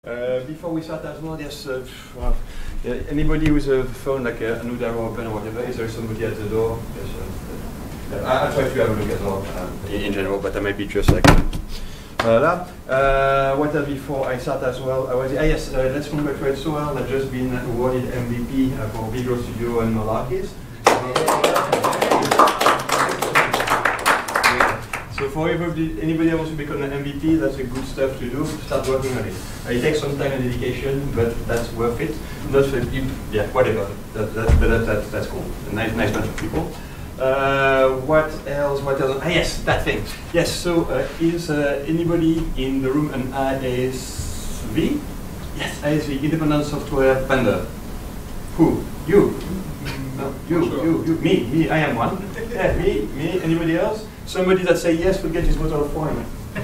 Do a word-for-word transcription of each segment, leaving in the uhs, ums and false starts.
Uh, before we start as well, yes, uh, well, yeah, anybody with a phone like uh, an Udaro or pen or whatever, is there somebody at the door? Yes, uh, uh, I, I'll try to have a look as well um, in, in general, but I might be just like uh, uh, what else before I start as well? I was, ah, yes, uh, let's congratulate Soal that just been awarded M V P uh, for Visual Studio and Malarkeys. So for everybody, anybody who wants to become an M V P, that's a good stuff to do. Start working on it. Uh, it takes some time and dedication, but that's worth it. Not for people, yeah, whatever. That, that, but that, that, that's cool. A nice, nice bunch of people. Uh, what else? What else? Ah, yes, that thing. Yes. So uh, is uh, anybody in the room an I S V? Yes, I S V, Independent Software Vendor. Who? You? No, you, sure. you, you, me, me. I am one. Yeah, me, me. Anybody else? Somebody that say yes will get his bottle of wine.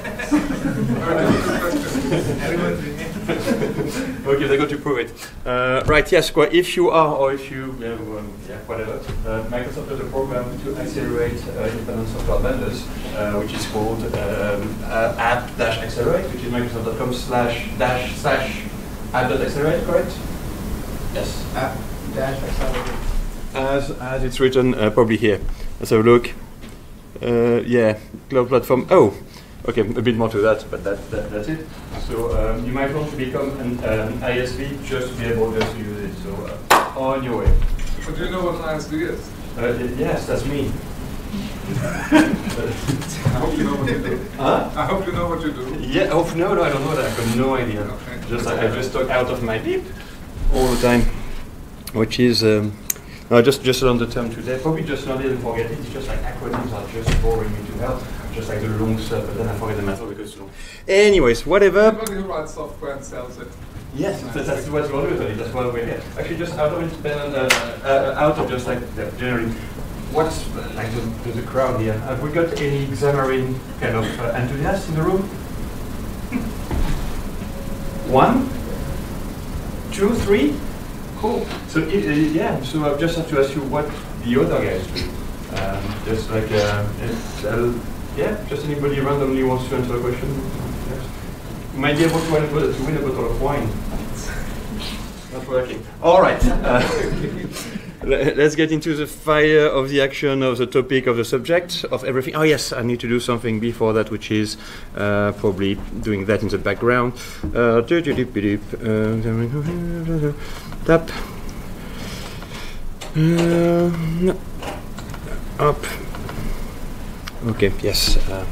Okay, they're going to prove it. Uh, right, yes, well, if you are, or if you, yeah, um, yeah whatever, uh, Microsoft has a program to accelerate uh, independent software vendors, uh, which is called um, uh, app-accelerate, which is microsoft.com slash dash slash app.accelerate, correct? Yes. App-accelerate. As, as it's written, uh, probably here. Let's have a look. Uh, yeah, cloud platform. Oh, okay, a bit more to that, but that, that that's it. So um, you might want to become an, uh, an I S V just to be able just to use it. So uh, on your way. But do you know what an I S V is? Uh, yes, that's me. I hope you know what you do. Huh? I hope you know what you do. Yeah. Oh no, no, I don't know that. I've got no idea. Okay. Just I, I just talk out of my deep all the time, which is. Um, No, just just learn the term today. Probably just learn it and forget it. It's just like acronyms are just boring me to hell. Just like the long stuff, but then I forget the matter because it's long. Anyways, whatever. Anybody who writes software and sells it. Yes, that's, that's what we're doing. That's why we're here. Actually, just out of it, Ben, uh, uh, out of just like uh, generally, what's uh, like the, the, the crowd here? Have we got any Xamarin kind of uh, enthusiasts in the room? One, two, three. Cool. So uh, yeah, so I just have to ask you what the other guys do. Um, just like uh, uh, yeah, just anybody randomly wants to answer a question. Yes. You might be able to win a, bottle, to win a bottle of wine. Not working. All right. Uh, let's get into the fire of the action of the topic of the subject of everything. Oh yes, I need to do something before that, which is uh, probably doing that in the background. Uh, Tap. Uh, no. Up. Okay, yes. Uh,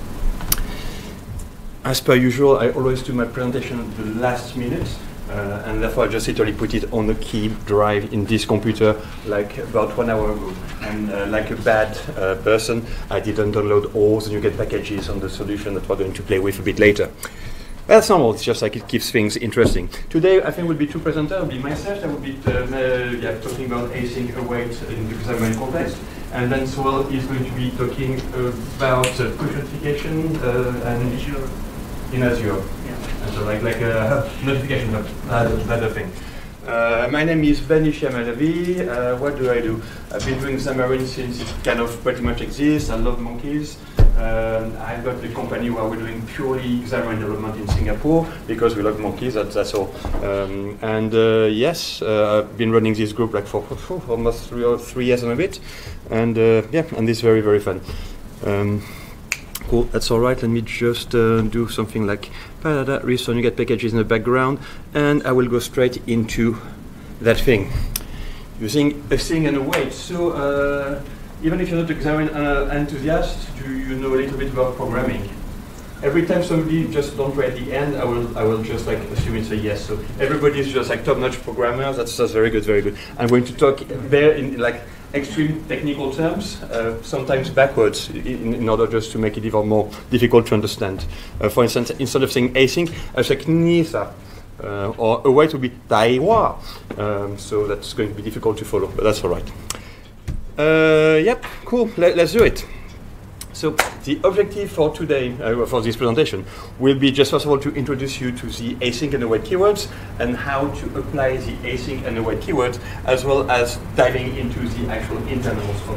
as per usual, I always do my presentation at the last minute, uh, and therefore I just literally put it on the key drive in this computer like about one hour ago. And uh, like a bad uh, person, I didn't download all the NuGet packages on the solution that we're going to play with a bit later. That's normal, it's just like it keeps things interesting. Today, I think will be two presenters. Will be myself, I will be uh, uh, yeah, talking about async await in the Xamarin context. And then Soal is going to be talking about uh, push notification uh, and Azure. In Azure. Yeah. And so like, like a notification hub, that, that the thing. Uh, my name is Ben Isham-Alavi. Uh, what do I do? I've been doing Xamarin since it kind of pretty much exists. I love monkeys. Um, I've got the company where we're doing purely Xamarin development in Singapore because we love monkeys, that, that's all. Um, and uh, yes, uh, I've been running this group like for, for almost three or three years and a bit. And uh, yeah, and it's very, very fun. Um, cool, that's all right. Let me just uh, do something like restore NuGet packages in the background, and I will go straight into that thing. Using a thing and a wait. So, uh, even if you're not a Xamarin uh, enthusiast, do you know a little bit about programming? Every time somebody just don't write the end, I will I will just like assume it's a yes. So everybody is just like top-notch programmers. That's that's very good, very good. I'm going to talk very in like extreme technical terms, uh, sometimes backwards, in, in order just to make it even more difficult to understand. Uh, for instance, instead of saying async, I say knisa, uh, or a way to be taiwa. Um, so that's going to be difficult to follow, but that's all right. Uh, yep, cool. Let, let's do it. So the objective for today, uh, for this presentation, will be just first of all to introduce you to the async and await keywords and how to apply the async and await keywords, as well as diving into the actual internals of it.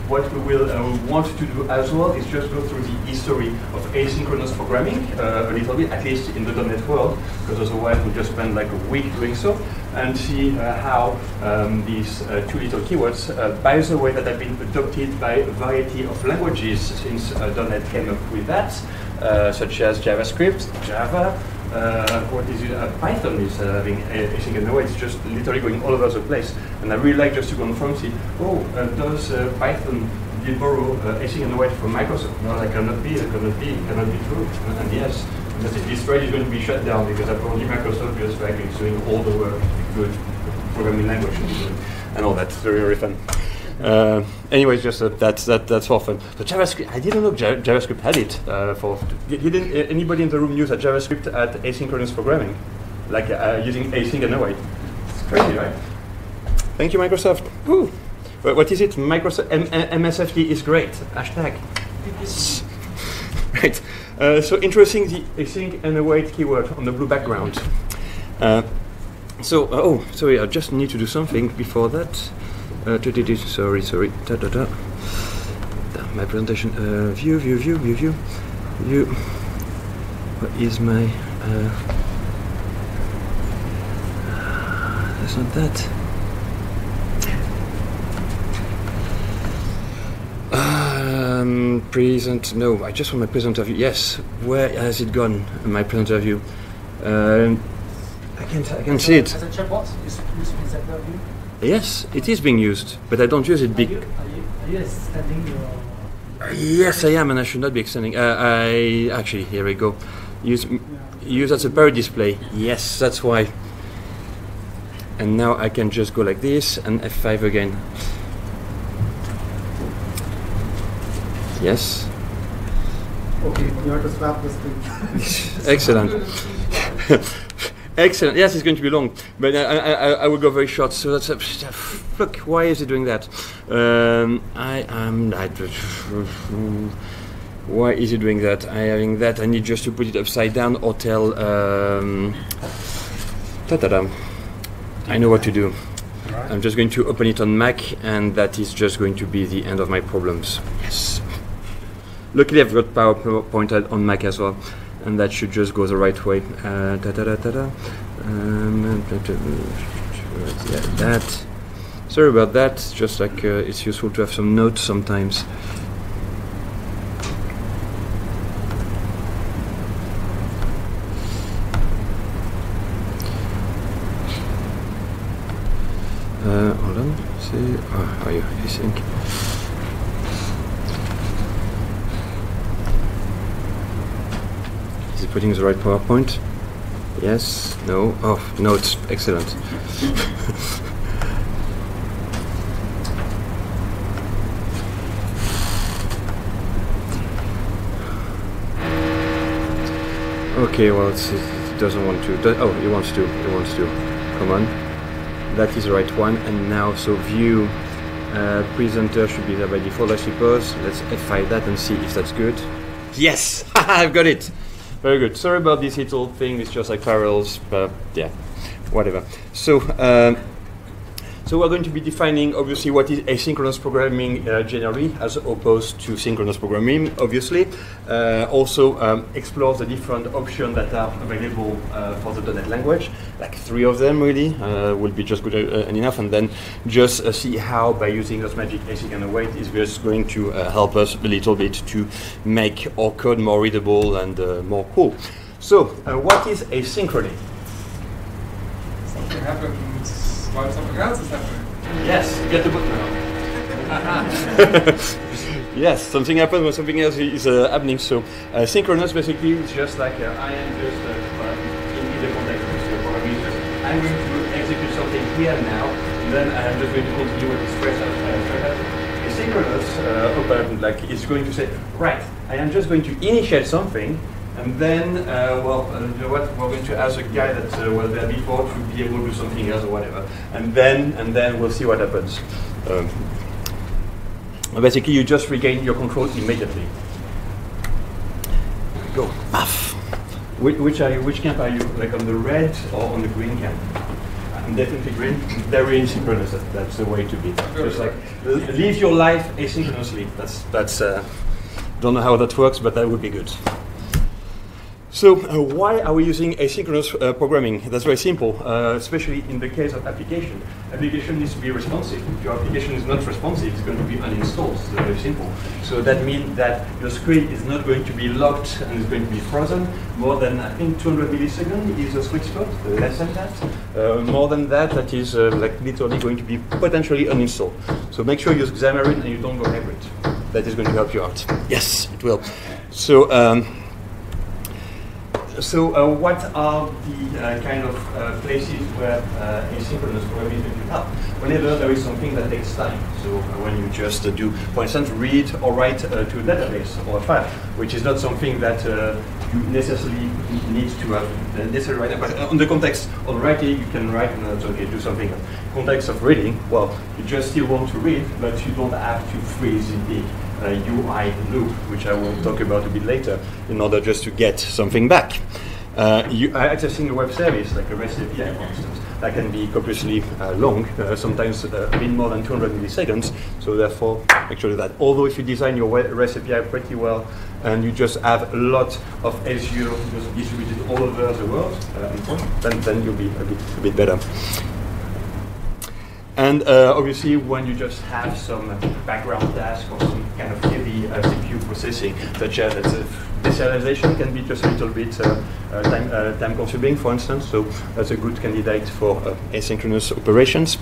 what we will uh, want to do as well is just go through the history of asynchronous programming uh, a little bit, at least in the dot net world, because otherwise we'll just spend like a week doing so, and see uh, how um, these uh, two little keywords, uh, by the way, that have been adopted by a variety of languages since uh, dot net came up with that, uh, such as JavaScript, Java, uh, what is it? Uh, Python is uh, having async and await. It's just literally going all over the place. And I really like just to confirm, see, oh, uh, does uh, Python did borrow uh, async and await from Microsoft? No, that cannot be, that cannot be, it cannot be true. And, and yes, because this thread is going to be shut down because apparently Microsoft just like is doing all the work, good programming language and all that. Very, very fun. Uh, anyways, just uh, that's that that's for fun. So JavaScript, I didn't know Ja- JavaScript had it. Uh, for didn't uh, anybody in the room use a JavaScript at asynchronous programming, like uh, using async and await? It's crazy, right? Thank you, Microsoft. Woo. What, what is it? Microsoft M- M S F T is great. Hashtag. Right. Uh, so interesting, the async and await keyword on the blue background. Uh, so uh, oh, sorry, I just need to do something before that. Uh, sorry, sorry. Da, da, da. My presentation. Uh, view, view, view, view, view, view. What is my? Uh, uh, that's not that. Um, present. No, I just want my presenter view. Yes. Where has it gone? My presenter view. Um, I can't. I can see it. As a chatbot, is used presenter view. Yes, it is being used, but I don't use it big. Are you, are you, are you extending your... Yes, I am, and I should not be extending. Uh, I actually, here we go. Use use as a parent display. Yes, that's why. And now I can just go like this and F five again. Yes. Okay, you have to swap the screen. Excellent. Excellent. Yes, it's going to be long, but I, I, I will go very short. So that's a, look. Why is it doing that? Um, I am. I, why is it doing that? I having that. I need just to put it upside down or tell. Um, ta-ta-da. I know what to do. Right. I'm just going to open it on Mac, and that is just going to be the end of my problems. Yes. Luckily, I've got PowerPoint on Mac as well. And that should just go the right way. Uh, da, da, da, da, da. Um, yeah, that. Sorry about that. Just like uh, it's useful to have some notes sometimes. Uh, hold on. See, oh, are you? I think. Putting the right PowerPoint? Yes? No? Oh, no, it's excellent. Okay, well, it's, it doesn't want to. Do, oh, it wants to. It wants to. Come on. That is the right one. And now, so view uh, presenter should be there by default, I suppose. Let's F five that and see if that's good. Yes! I've got it! Very good. Sorry about this little thing. It's just like parallels, but yeah, whatever. So, um, so we're going to be defining obviously what is asynchronous programming uh, generally, as opposed to synchronous programming. Obviously, uh, also um, explore the different options that are available uh, for the dot net language. Like three of them really uh, will be just good uh, enough, and then just uh, see how by using those magic async and await is just going to uh, help us a little bit to make our code more readable and uh, more cool. So, uh, what is asynchrony? Something happens while something else is happening. Yes, get the book now. Yes, something happens when something else is uh, happening. So, uh, synchronous basically is just like uh, I am just uh, in the context of the programming. I'm going to execute something here now, and then I'm just going to continue with this phrase. Asynchronous, uh, open, like is going to say, right, I am just going to initiate something. And then, uh, well, uh, you know what? We're going to ask a guy that uh, was there before to be able to do something else or whatever. And then, and then we'll see what happens. Um, basically, you just regain your control immediately. Go, paf. Which, which are you? Which camp are you? Like on the red or on the green camp? I'm definitely green, very asynchronous. That, that's the way to be. Just like live your life asynchronously. That's that's. Uh, don't know how that works, but that would be good. So uh, why are we using asynchronous uh, programming? That's very simple, uh, especially in the case of application. Application needs to be responsive. If your application is not responsive, it's going to be uninstalled. It's very simple. So that means that your screen is not going to be locked and is going to be frozen. More than, I think, two hundred milliseconds is a sweet spot, less than that. Uh, more than that, that is uh, like literally going to be potentially uninstalled. So make sure you use Xamarin and you don't go hybrid. That is going to help you out. Yes, it will. So. Um, So uh, what are the uh, kind of uh, places where uh, asynchronous programming is going to help? Whenever there is something that takes time. So uh, when you just uh, do, for instance, read or write uh, to a database or a file, which is not something that uh, you necessarily need to have uh, necessarily right now. But uh, on the context of writing, you can write and that's okay, do something else. Context of reading, well, you just still want to read, but you don't have to freeze in the Uh, U I loop, which I will talk about a bit later, in order just to get something back. Uh, you are accessing a web service, like a REST A P I, for instance, that can be copiously uh, long, uh, sometimes uh, a bit more than two hundred milliseconds, so therefore make sure that although if you design your REST A P I pretty well, and you just have a lot of Azure just distributed all over the world, uh, then, then you'll be a bit, a bit better. And uh, obviously, when you just have some background task or some kind of heavy uh, C P U processing, such as uh, deserialization can be just a little bit uh, uh, time, uh, time consuming, for instance. So that's a good candidate for uh, asynchronous operations.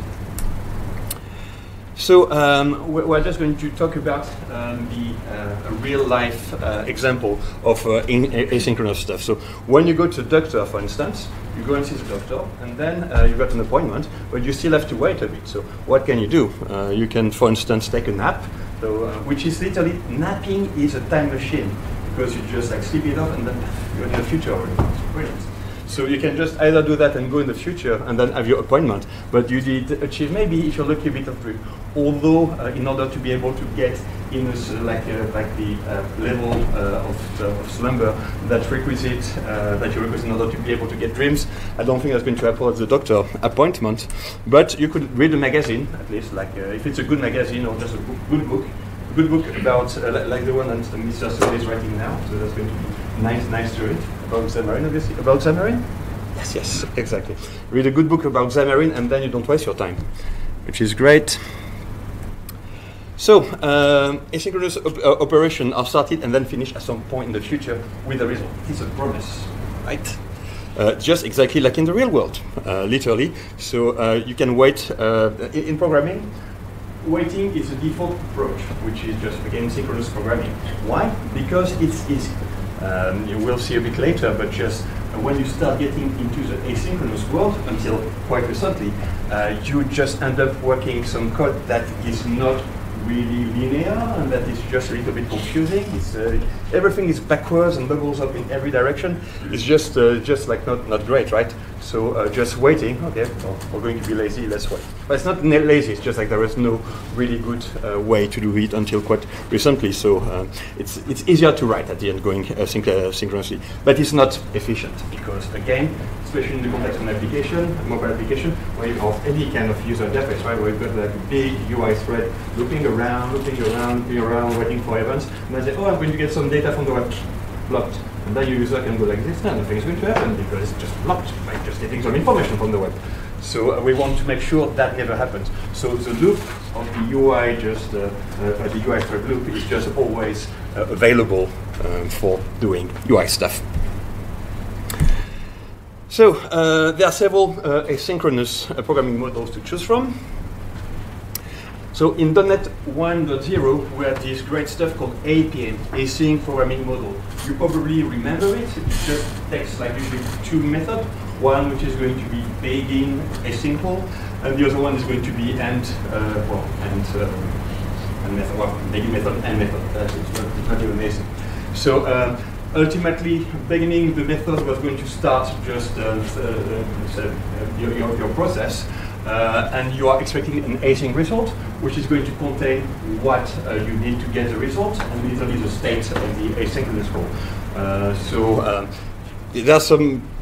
So um, we're just going to talk about um, the uh, real life uh, example of uh, in asynchronous stuff. So when you go to the doctor, for instance, you go and see the doctor, and then uh, you got an appointment, but you still have to wait a bit. So what can you do? Uh, you can, for instance, take a nap, so, uh, which is literally, napping is a time machine, because you just like sleep it off and then you're in the future already. It's brilliant. So you can just either do that and go in the future and then have your appointment, but you did achieve maybe, if you're lucky, a bit of sleep. Although, uh, in order to be able to get in a, like uh, like the uh, level uh, of, uh, of slumber that requisite uh, that you require in order to be able to get dreams, I don't think that's going to happen at the doctor appointment. But you could read a magazine, at least, like uh, if it's a good magazine or just a book, good book, a good book about uh, like the one that Mister Soul is writing now. So that's going to be nice, nice to read. About Xamarin, obviously. About Xamarin? Yes, yes, exactly. Read a good book about Xamarin, and then you don't waste your time, which is great. So, um, asynchronous op uh, operations are started and then finished at some point in the future with a result. It's a promise, right? Uh, just exactly like in the real world, uh, literally. So uh, you can wait uh, in, in programming. Waiting is a default approach, which is just again synchronous programming. Why? Because it's easy. Um, you will see a bit later, but just uh, when you start getting into the asynchronous world, until quite recently, uh, you just end up working some code that is not really linear and that is just a little bit confusing. It's, uh, everything is backwards and bubbles up in every direction. It's just uh, just like not, not great, right? So uh, just waiting, okay, well, we're going to be lazy, let's wait. But it's not lazy, it's just like there is no really good uh, way to do it until quite recently. So uh, it's, it's easier to write at the end going uh, synch uh, synchronously. But it's not efficient because, again, especially in the context of an application, a mobile application, where you have any kind of user interface, right, where you've got like a big U I thread looping around, looping around, looping around, waiting for events, and then say, oh, I'm going to get some data from the web, blocked. And then your user can go like this, and nothing is going to happen because it's just blocked by just getting some information from the web. So uh, we want to make sure that never happens. So the loop of the U I, just uh, uh, the U I thread loop, is just always uh, available um, for doing U I stuff. So uh, there are several uh, asynchronous uh, programming models to choose from. So in dot NET one point zero, we have this great stuff called A P M, Async Programming Model. You probably remember it. It just takes like usually two methods. One which is going to be begin async, and the other one is going to be end, uh, well, end, uh, and method, well, begin method and method. That's it's not, it's not even async. So uh, ultimately, beginning the method was going to start just uh, uh, uh, your, your, your process. Uh, and you are expecting an async result, which is going to contain what uh, you need to get the result, and literally the state of the asynchronous call. Uh, so uh, there are some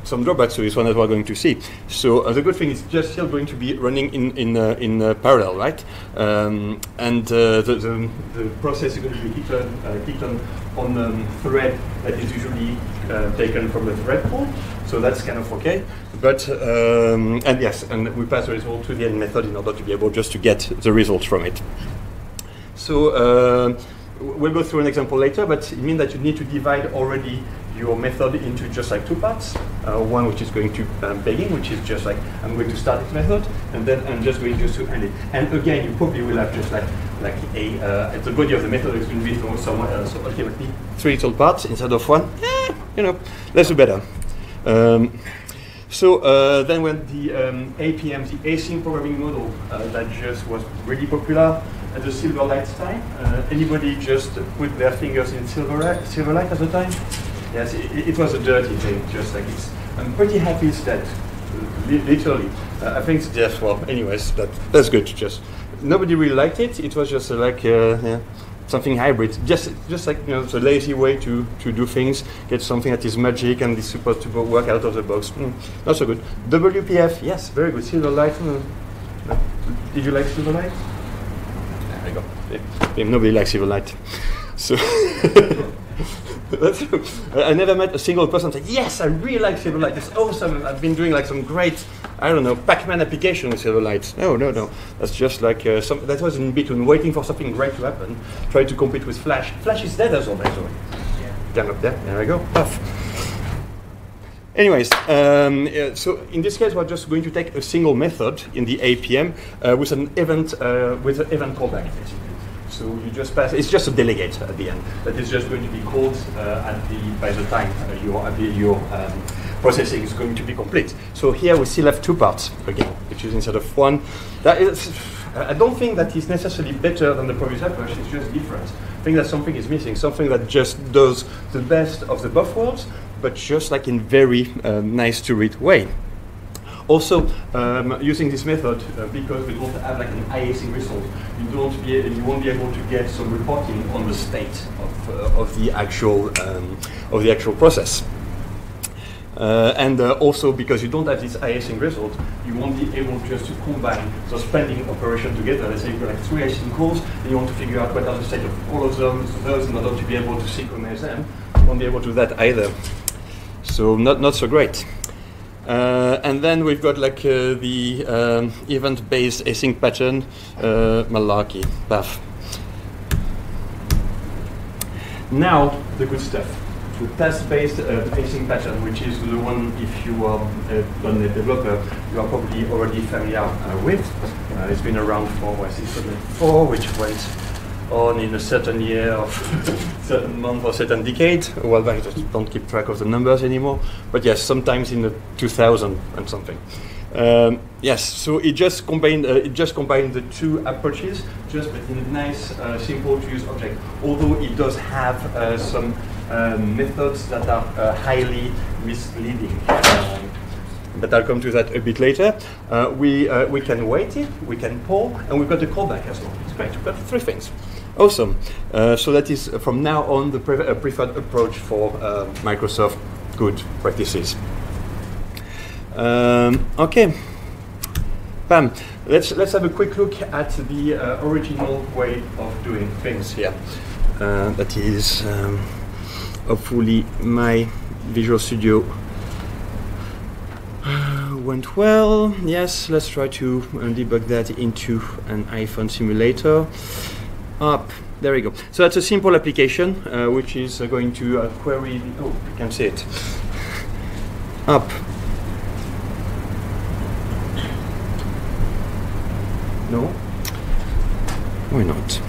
some drawbacks to this one that we're going to see. So uh, the good thing is just still going to be running in in uh, in uh, parallel, right? Um, and uh, the, the the process is going to be kicked on, uh, kicked on on a um, thread that is usually uh, taken from the thread pool. So that's kind of okay. But um, and yes, and we pass the result to the end method in order to be able just to get the results from it. So uh, we'll go through an example later, but it means that you need to divide already your method into just like two parts. Uh, one which is going to um, begging, which is just like I'm going to start this method, and then I'm just going just to end it. And again, you probably will have just like like a uh, at the body of the method is going to be from somewhere else. So ultimately, three little parts instead of one. Eh, you know, let's do better. Um, so uh, then when the um, A P M, the async programming model, uh, that just was really popular at the Silverlight time. Uh, anybody just put their fingers in Silverlight, Silverlight at the time? Yes, it, it was a dirty thing, just like it's. I'm pretty happy it's dead, li literally. Uh, I think it's death. Well, anyways, that that's good. Just nobody really liked it. It was just uh, like uh, yeah, something hybrid, just just like you know, the lazy way to to do things. Get something that is magic and is supposed to go work out of the box. Mm, not so good. W P F, yes, very good. Silverlight. Mm. Did you like Silverlight? There we go. Yeah. Nobody likes Silverlight. So. That's, I never met a single person say, yes, I really like Silverlight, it's awesome, I've been doing like some great, I don't know, Pac-Man application with Silverlight. No, no, no, that's just like, uh, some, that was in between waiting for something great to happen, trying to compete with Flash. Flash is dead as well, by the way. Yeah. Down up there, there we go, puff. Anyways, um, uh, so in this case, we're just going to take a single method in the A P M uh, with an event, uh, with an event callback, basically. So you just pass. It's just a delegate at the end that is just going to be called uh, at the by the time uh, your uh, your um, processing is going to be complete. So here we still have two parts again, which is instead of one. That is, I don't think that is necessarily better than the previous approach. It's just different. I think that something is missing. Something that just does the best of the both worlds, but just like in very uh, nice to read way. Also, um, using this method, uh, because we don't have like an async result, you don't be you won't be able to get some reporting on the state of, uh, of the actual um, of the actual process. Uh, and uh, also because you don't have this async result, you won't be able just to combine those pending operation together. Let's say you've got like three async calls, and you want to figure out what are the state of all of them, those in order to be able to synchronize them. You won't be able to do that either. So not not so great. Uh, and then we've got like uh, the um, event-based async pattern, uh, malarkey, paf. Now the good stuff. The task-based uh, async pattern, which is the one if you are a .NET developer, you are probably already familiar uh, with. Uh, it's been around for what, six point four, which went on in a certain year, or certain month, or certain decade. A while back, I just don't keep track of the numbers anymore. But yes, sometimes in the two thousand and something. Um, yes, so it just combined uh, it just combined the two approaches, just but in a nice, uh, simple to use object. Although it does have uh, some uh, methods that are uh, highly misleading. Um, But I'll come to that a bit later. Uh, we uh, we can wait it, we can poll, and we've got the callback as well. It's great. We've got three things. Awesome. Uh, so that is uh, from now on the pre uh, preferred approach for uh, Microsoft good practices. Um, okay. Bam. Let's let's have a quick look at the uh, original way of doing things here. Uh, that is um, hopefully my Visual Studio went well. Yes, let's try to uh, debug that into an iPhone simulator. Up, there we go. So that's a simple application uh, which is uh, going to uh, query the, oh, you can see it. Up. No? Why not?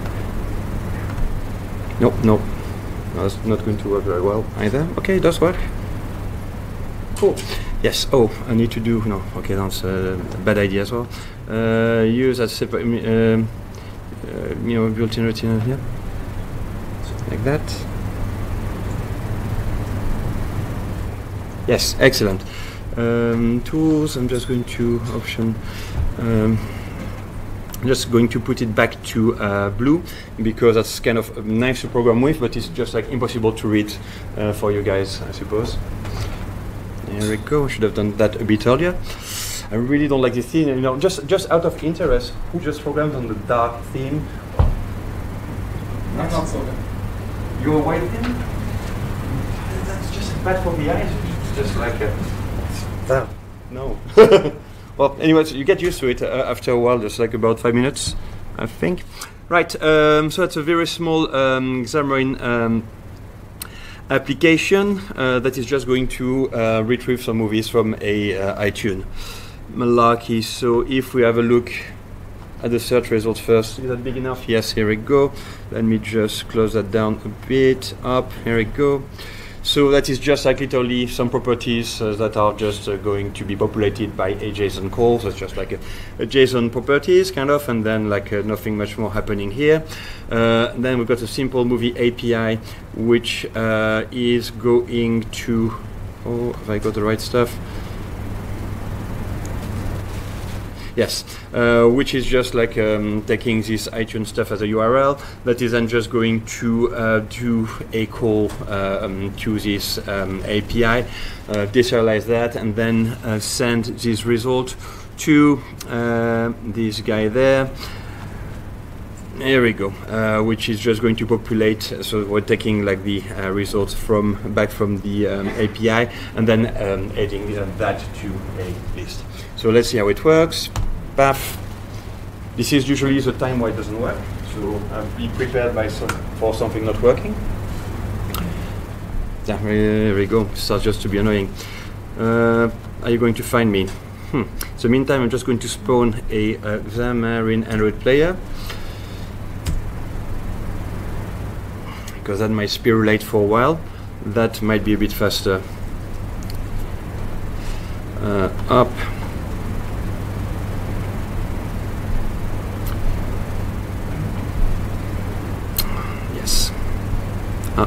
Nope, nope. No, that's not going to work very well either. Okay, it does work. Cool. Yes. Oh, I need to do no. Okay, that's a bad idea as well. Uh, use as separate, um, uh, you know, built-in routine here, like that. Yes, excellent. Um, tools. I'm just going to option. Um, I'm just going to put it back to uh, blue because that's kind of nice to program with, but it's just like impossible to read uh, for you guys, I suppose. Here we go. Should have done that a bit earlier. I really don't like this theme. You know, just just out of interest, who just programmed on the dark theme? I'm not so good. You're a white theme? That's just bad for the eyes. It's just like a. Ah, no. Well, anyway, so you get used to it uh, after a while. Just like about five minutes, I think. Right. Um, so it's a very small um, Xamarin Um, application uh, that is just going to uh, retrieve some movies from a uh, iTunes. Malarkey. So if we have a look at the search results first, is that big enough? Yes, here we go. Let me just close that down a bit. Up, here we go. So that is just like literally some properties uh, that are just uh, going to be populated by a JSON call. So it's just like a, a JSON properties kind of, and then like uh, nothing much more happening here. Uh, then we've got a simple movie A P I, which uh, is going to, oh, have I got the right stuff? Yes, uh, which is just like um, taking this iTunes stuff as a U R L that is then just going to uh, do a call uh, um, to this um, A P I, uh, deserialize that, and then uh, send this result to uh, this guy there. Here we go, uh, which is just going to populate. So we're taking like the uh, results from back from the um, A P I and then um, adding uh, that to a list. So let's see how it works. Path. This is usually the time why it doesn't work. So uh, be prepared by some, for something not working. Yeah, here we go. Starts just to be annoying. Uh, are you going to find me? Hmm. So meantime, I'm just going to spawn a uh, Xamarin Android player, because that might spirulate for a while. That might be a bit faster. Uh, up. Yes. Up.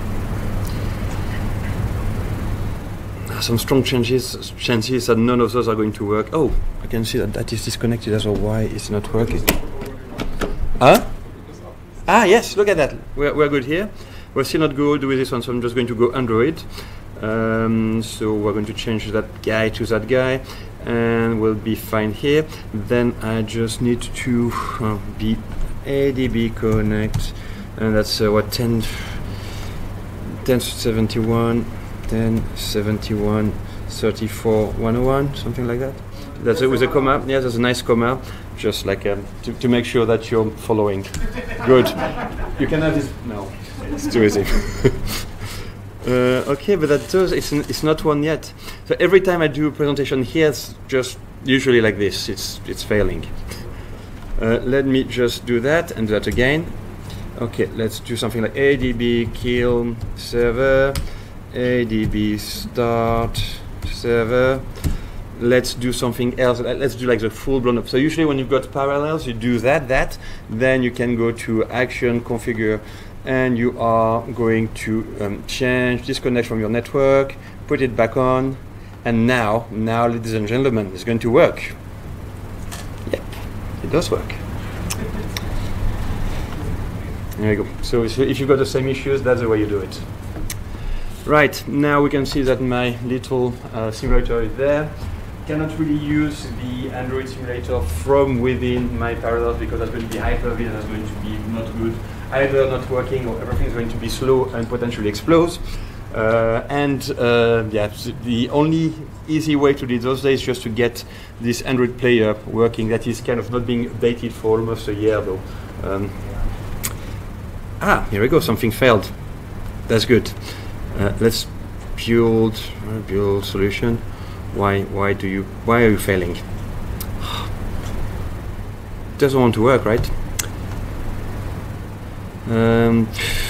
Some strong chances, chances that none of those are going to work. Oh, I can see that that is disconnected as well. Why it's not working? Huh? Ah, yes, look at that. We're, we're good here. We're still not good with this one, so I'm just going to go Android. Um, so we're going to change that guy to that guy, and we'll be fine here. Then I just need to uh, be A D B connect, and that's uh, what, ten, ten seventy-one, ten seventy-one, thirty-four, one oh one, something like that. That's it with a comma. Yeah, there's a nice comma, just like um, to, to make sure that you're following. Good. You can have this. No, it's too easy. uh, okay, but that does. It's n it's not one yet. So every time I do a presentation here, it's just usually like this. It's it's failing. Uh, let me just do that and do that again. Okay, let's do something like A D B kill server, A D B start server. Let's do something else. Let's do like the full blown up. So usually when you've got parallels, you do that, that, then you can go to action, configure, and you are going to um, change, disconnect from your network, put it back on, and now, now, ladies and gentlemen, it's going to work. Yep, it does work. There you go. So if you've got the same issues, that's the way you do it. Right, now we can see that my little uh, simulator is there. Cannot really use the Android simulator from within my Parallels because that's going to be Hyper-V and that's going to be not good, either not working or everything is going to be slow and potentially explode. Uh, and uh, yeah, the only easy way to do it those days is just to get this Android player working. That is kind of not being updated for almost a year though. Um, ah, here we go, something failed. That's good. Uh, let's build, uh, build solution. Why, why do you, why are you failing? Doesn't want to work, right? Um,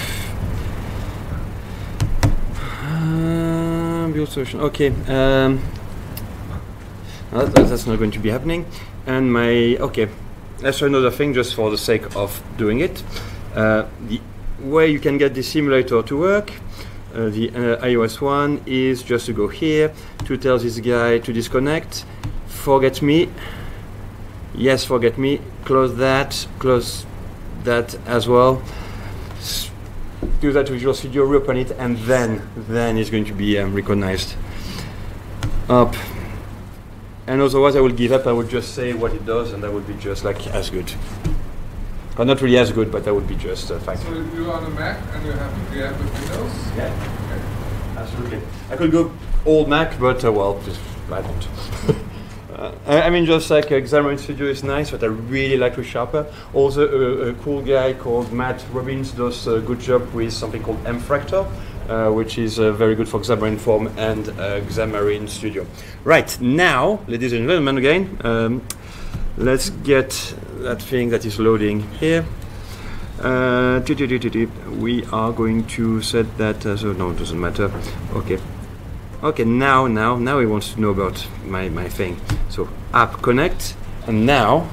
uh, build solution, okay. Um, that, that's not going to be happening. And my, okay, let's try another thing just for the sake of doing it. Uh, the way you can get the simulator to work, Uh, the uh, iOS one is just to go here to tell this guy to disconnect, forget me, yes, forget me, close that, close that as well, S do that with Visual Studio, reopen it, and then then it's going to be um, recognized. up. And otherwise I will give up, I will just say what it does, and that would be just like as good. Or not really as good, but that would be just a fact. So you're on a Mac and you have to have with Windows? Yeah, absolutely. I could go old Mac, but uh, well, just, I don't. uh, I, I mean, just like uh, Xamarin Studio is nice, but I really like ReSharper. Also, uh, a cool guy called Matt Robbins does a good job with something called mFractor, uh, which is uh, very good for Xamarin Form and uh, Xamarin Studio. Right, now, ladies and gentlemen, again, um, let's get that thing that is loading here. Uh, we are going to set that, uh, so no, it doesn't matter. Okay. Okay, now, now, now he wants to know about my, my thing. So, app connect, and now,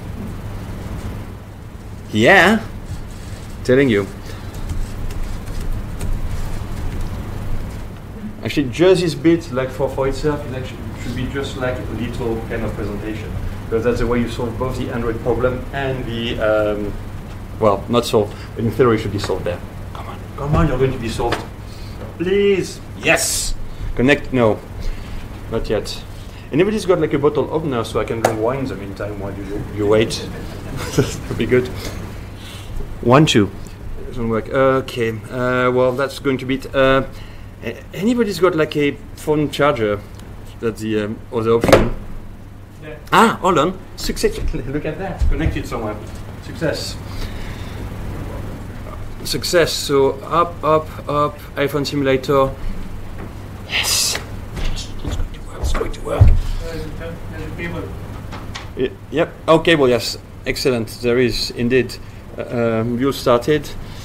yeah, telling you. Actually, just this bit, like for, for itself, it actually should be just like a little kind of presentation. Because that's the way you solve both the Android problem and the, um, well, not solved, but in theory it should be solved there. Come on, come on, you're going to be solved. Please, yes! Connect, no, not yet. Anybody's got like a bottle opener so I can drink wine in the meantime while you, you wait? That would be good. One, two. Doesn't work. Okay, uh, well, that's going to be it. Uh, anybody's got like a phone charger? That's the um, other option. Yeah. Ah, hold on. Success. Look at that. Connected somewhere. Success. Success. So up, up, up. iPhone simulator. Yes. It's going to work. It's going to work. There's a, there's a cable. Y yep. Oh, cable. Yes. Excellent. There is indeed. Uh, um, you started.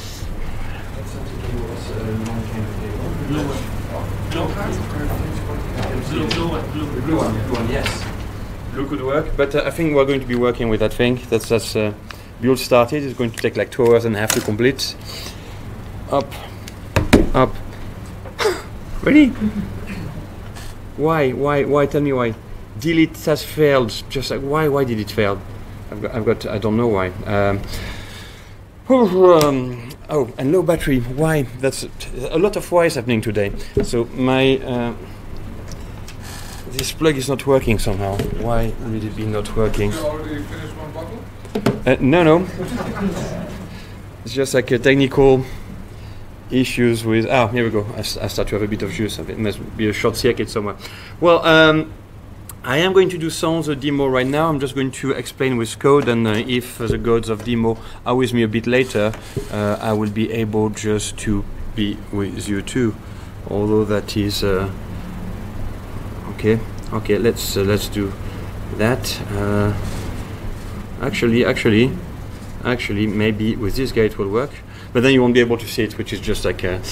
Blue one. Blue one. Blue one. Blue, blue one. Blue one. Yes. Blue could work, but uh, I think we're going to be working with that thing. That's that's uh, build started. It's going to take like two hours and a half to complete. Up, up. Ready? Why? Why? Why? Tell me why. Delete has failed. Just like why? Why did it fail? I've got. I've got I don't know why. Um, um, oh, and low battery. Why? That's a lot of whys happening today. So my. Uh, This plug is not working somehow. Why would it be not working? You already finished one bottle? Uh, no, no. It's just like a technical issues with. Ah, here we go. I, I start to have a bit of juice. It must be a short circuit somewhere. Well, um, I am going to do some of the demo right now. I'm just going to explain with code, and uh, if uh, the gods of demo are with me a bit later, uh, I will be able just to be with you too. Although that is. Uh, Okay, okay, let's uh, let's do that. Uh, actually, actually, actually, maybe with this guy it will work, but then you won't be able to see it, which is just like a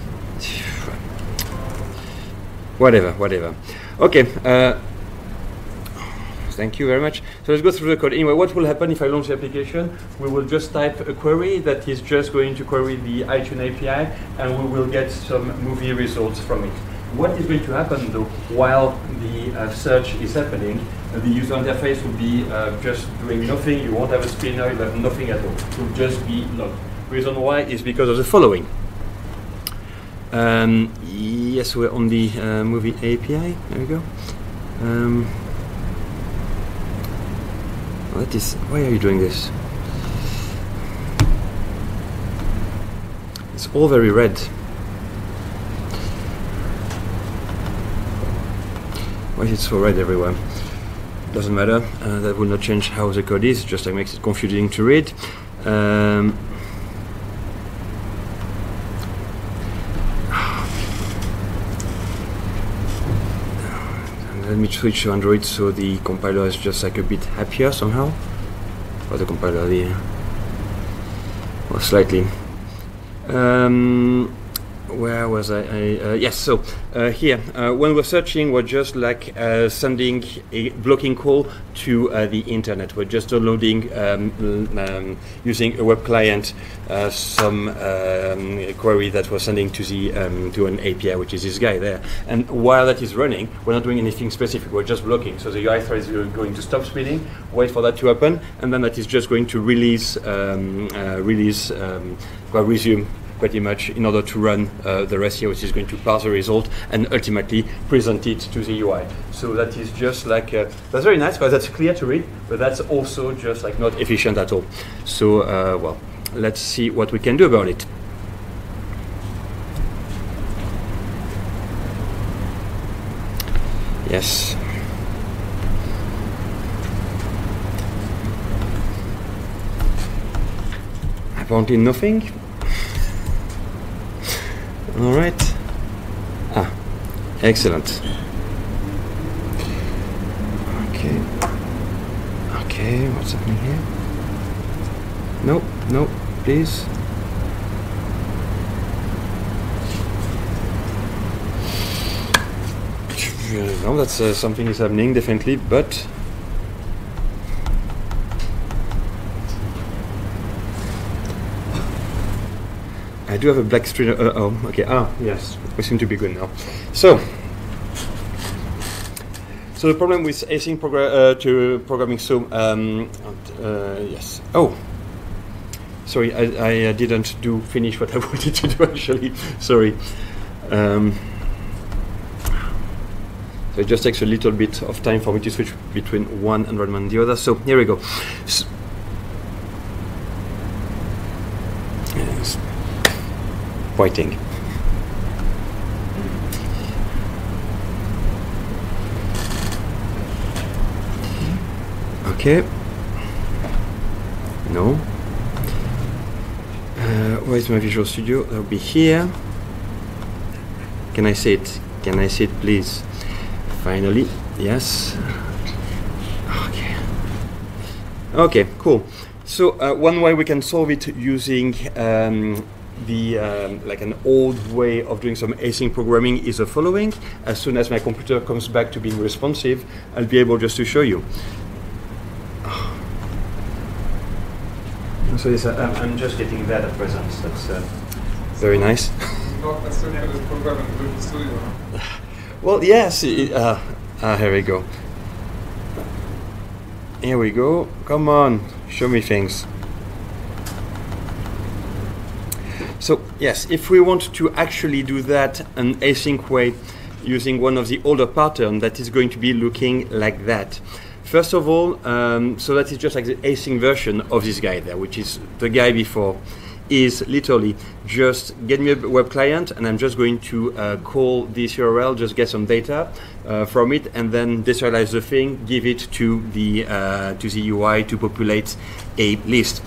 whatever, whatever. Okay. Uh, Thank you very much. So let's go through the code. Anyway, what will happen if I launch the application? We will just type a query that is just going to query the iTunes A P I, and we will get some movie results from it. What is going to happen though, while the uh, search is happening, uh, the user interface will be uh, just doing nothing. You won't have a spinner, you have nothing at all. It will just be logged. Reason why is because of the following. Um, yes, we're on the uh, movie A P I. There we go. Um, what is? Why are you doing this? It's all very red. Why is it so red everywhere? Doesn't matter. Uh, that will not change how the code is. Just like makes it confusing to read. Um, let me switch to Android so the compiler is just like a bit happier somehow. Or the compiler, the or slightly. Um, Where was I? I uh, yes, so uh, here, uh, when we're searching, we're just like uh, sending a blocking call to uh, the internet. We're just downloading, um, um, using a web client, uh, some um, query that we're sending to the um, to an A P I, which is this guy there. And while that is running, we're not doing anything specific. We're just blocking. So the U I thread is going to stop spinning, wait for that to happen, and then that is just going to release, um, uh, release, um, well, resume. pretty much in order to run uh, the rest here, which is going to parse the result and ultimately present it to the U I. So that is just like, uh, that's very nice because that's clear to read, but that's also just like not efficient at all. So, uh, well, let's see what we can do about it. Yes. Apparently nothing. All right. Ah, excellent. Okay. Okay, what's happening here? No, no, please. No, that's uh, something is happening definitely, but I do have a black screen. Uh, oh, okay. Ah, yes, we seem to be good now. So, so the problem with async progr uh, to programming. So, um, uh, yes. Oh, sorry, I, I didn't do finish what I wanted to do actually. Sorry. Um, So it just takes a little bit of time for me to switch between one environment and the other. So here we go. S yes. Pointing. Okay. No. Uh, where is my Visual Studio? That'll be here. Can I see it? Can I see it, please? Finally, yes. Okay. Okay, cool. So uh, one way we can solve it using um, the um, like an old way of doing some async programming is the following. As soon as my computer comes back to being responsive, I'll be able just to show you. So yes, I'm, I'm just getting that at present. That's uh, very nice. Not as simple as programming Visual Studio. Well, yes. It, uh, uh, here we go. Here we go. Come on, show me things. So yes, if we want to actually do that an async way using one of the older patterns, that is going to be looking like that. First of all, um, so that is just like the async version of this guy there, which is the guy before, is literally just get me a web client and I'm just going to uh, call this U R L, just get some data uh, from it and then deserialize the thing, give it to the, uh, to the U I to populate a list.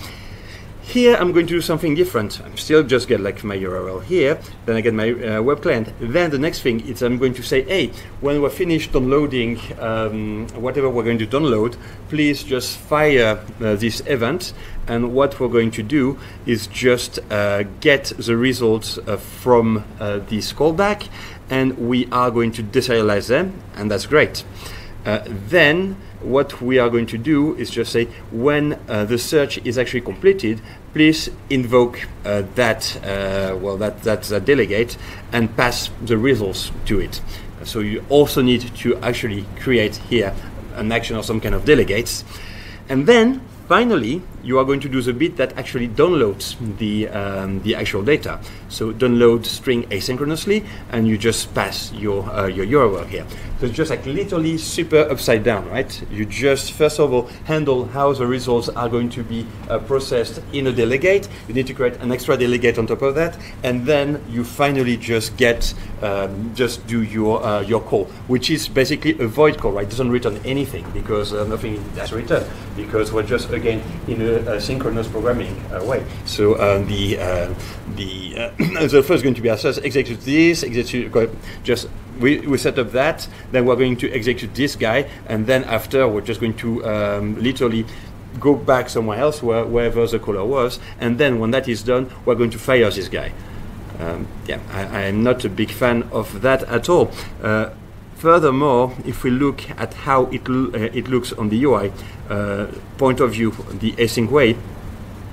Here I'm going to do something different. I'm still just get like my U R L here, then I get my uh, web client. Then the next thing is I'm going to say, hey, when we're finished downloading um, whatever we're going to download, please just fire uh, this event. And what we're going to do is just uh, get the results uh, from uh, this callback, and we are going to deserialize them, and that's great. Uh, then what we are going to do is just say when uh, the search is actually completed, please invoke uh, that uh, well that that, that delegate and pass the results to it. So you also need to actually create here an action or some kind of delegates, and then finally you are going to do the bit that actually downloads the um, the actual data. So download string asynchronously, and you just pass your uh, your U R L here. So it's just like literally super upside down, right? You just first of all handle how the results are going to be uh, processed in a delegate. You need to create an extra delegate on top of that, and then you finally just get um, just do your uh, your call, which is basically a void call, right? It doesn't return anything because uh, nothing has returned because we're just again in a, a synchronous programming uh, way. So uh, the uh, the uh, the first going to be assess, execute this, execute just we, we set up that, then we're going to execute this guy, and then after we're just going to um, literally go back somewhere else where, wherever the caller was, and then when that is done, we're going to fire this guy. Um, yeah, I, I'm not a big fan of that at all. Uh, Furthermore, if we look at how it, lo uh, it looks on the U I uh, point of view, the async way,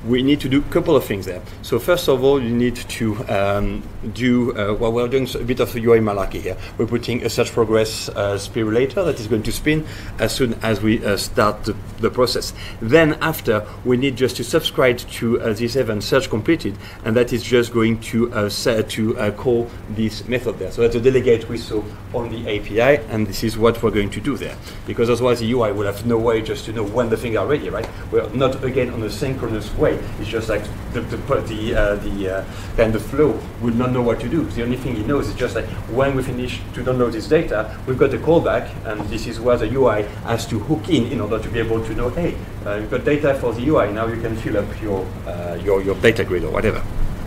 we need to do a couple of things there. So first of all, you need to um, do, uh, well, we're doing a bit of a U I malarkey here. We're putting a search progress uh, spirulator that is going to spin as soon as we uh, start the, the process. Then after, we need just to subscribe to uh, this event search completed, and that is just going to uh, set, to uh, call this method there. So that's a delegate we saw on the A P I, and this is what we're going to do there. Because otherwise the U I will have no way just to know when the things are ready, right? We're not, again, on a synchronous way. It's just like the the the, uh, the uh, kind of flow will not know what to do. The only thing he knows is just like when we finish to download this data, we've got a callback, and this is where the U I has to hook in in order to be able to know, hey, uh, you've got data for the U I, now you can fill up your uh, your your data grid or whatever.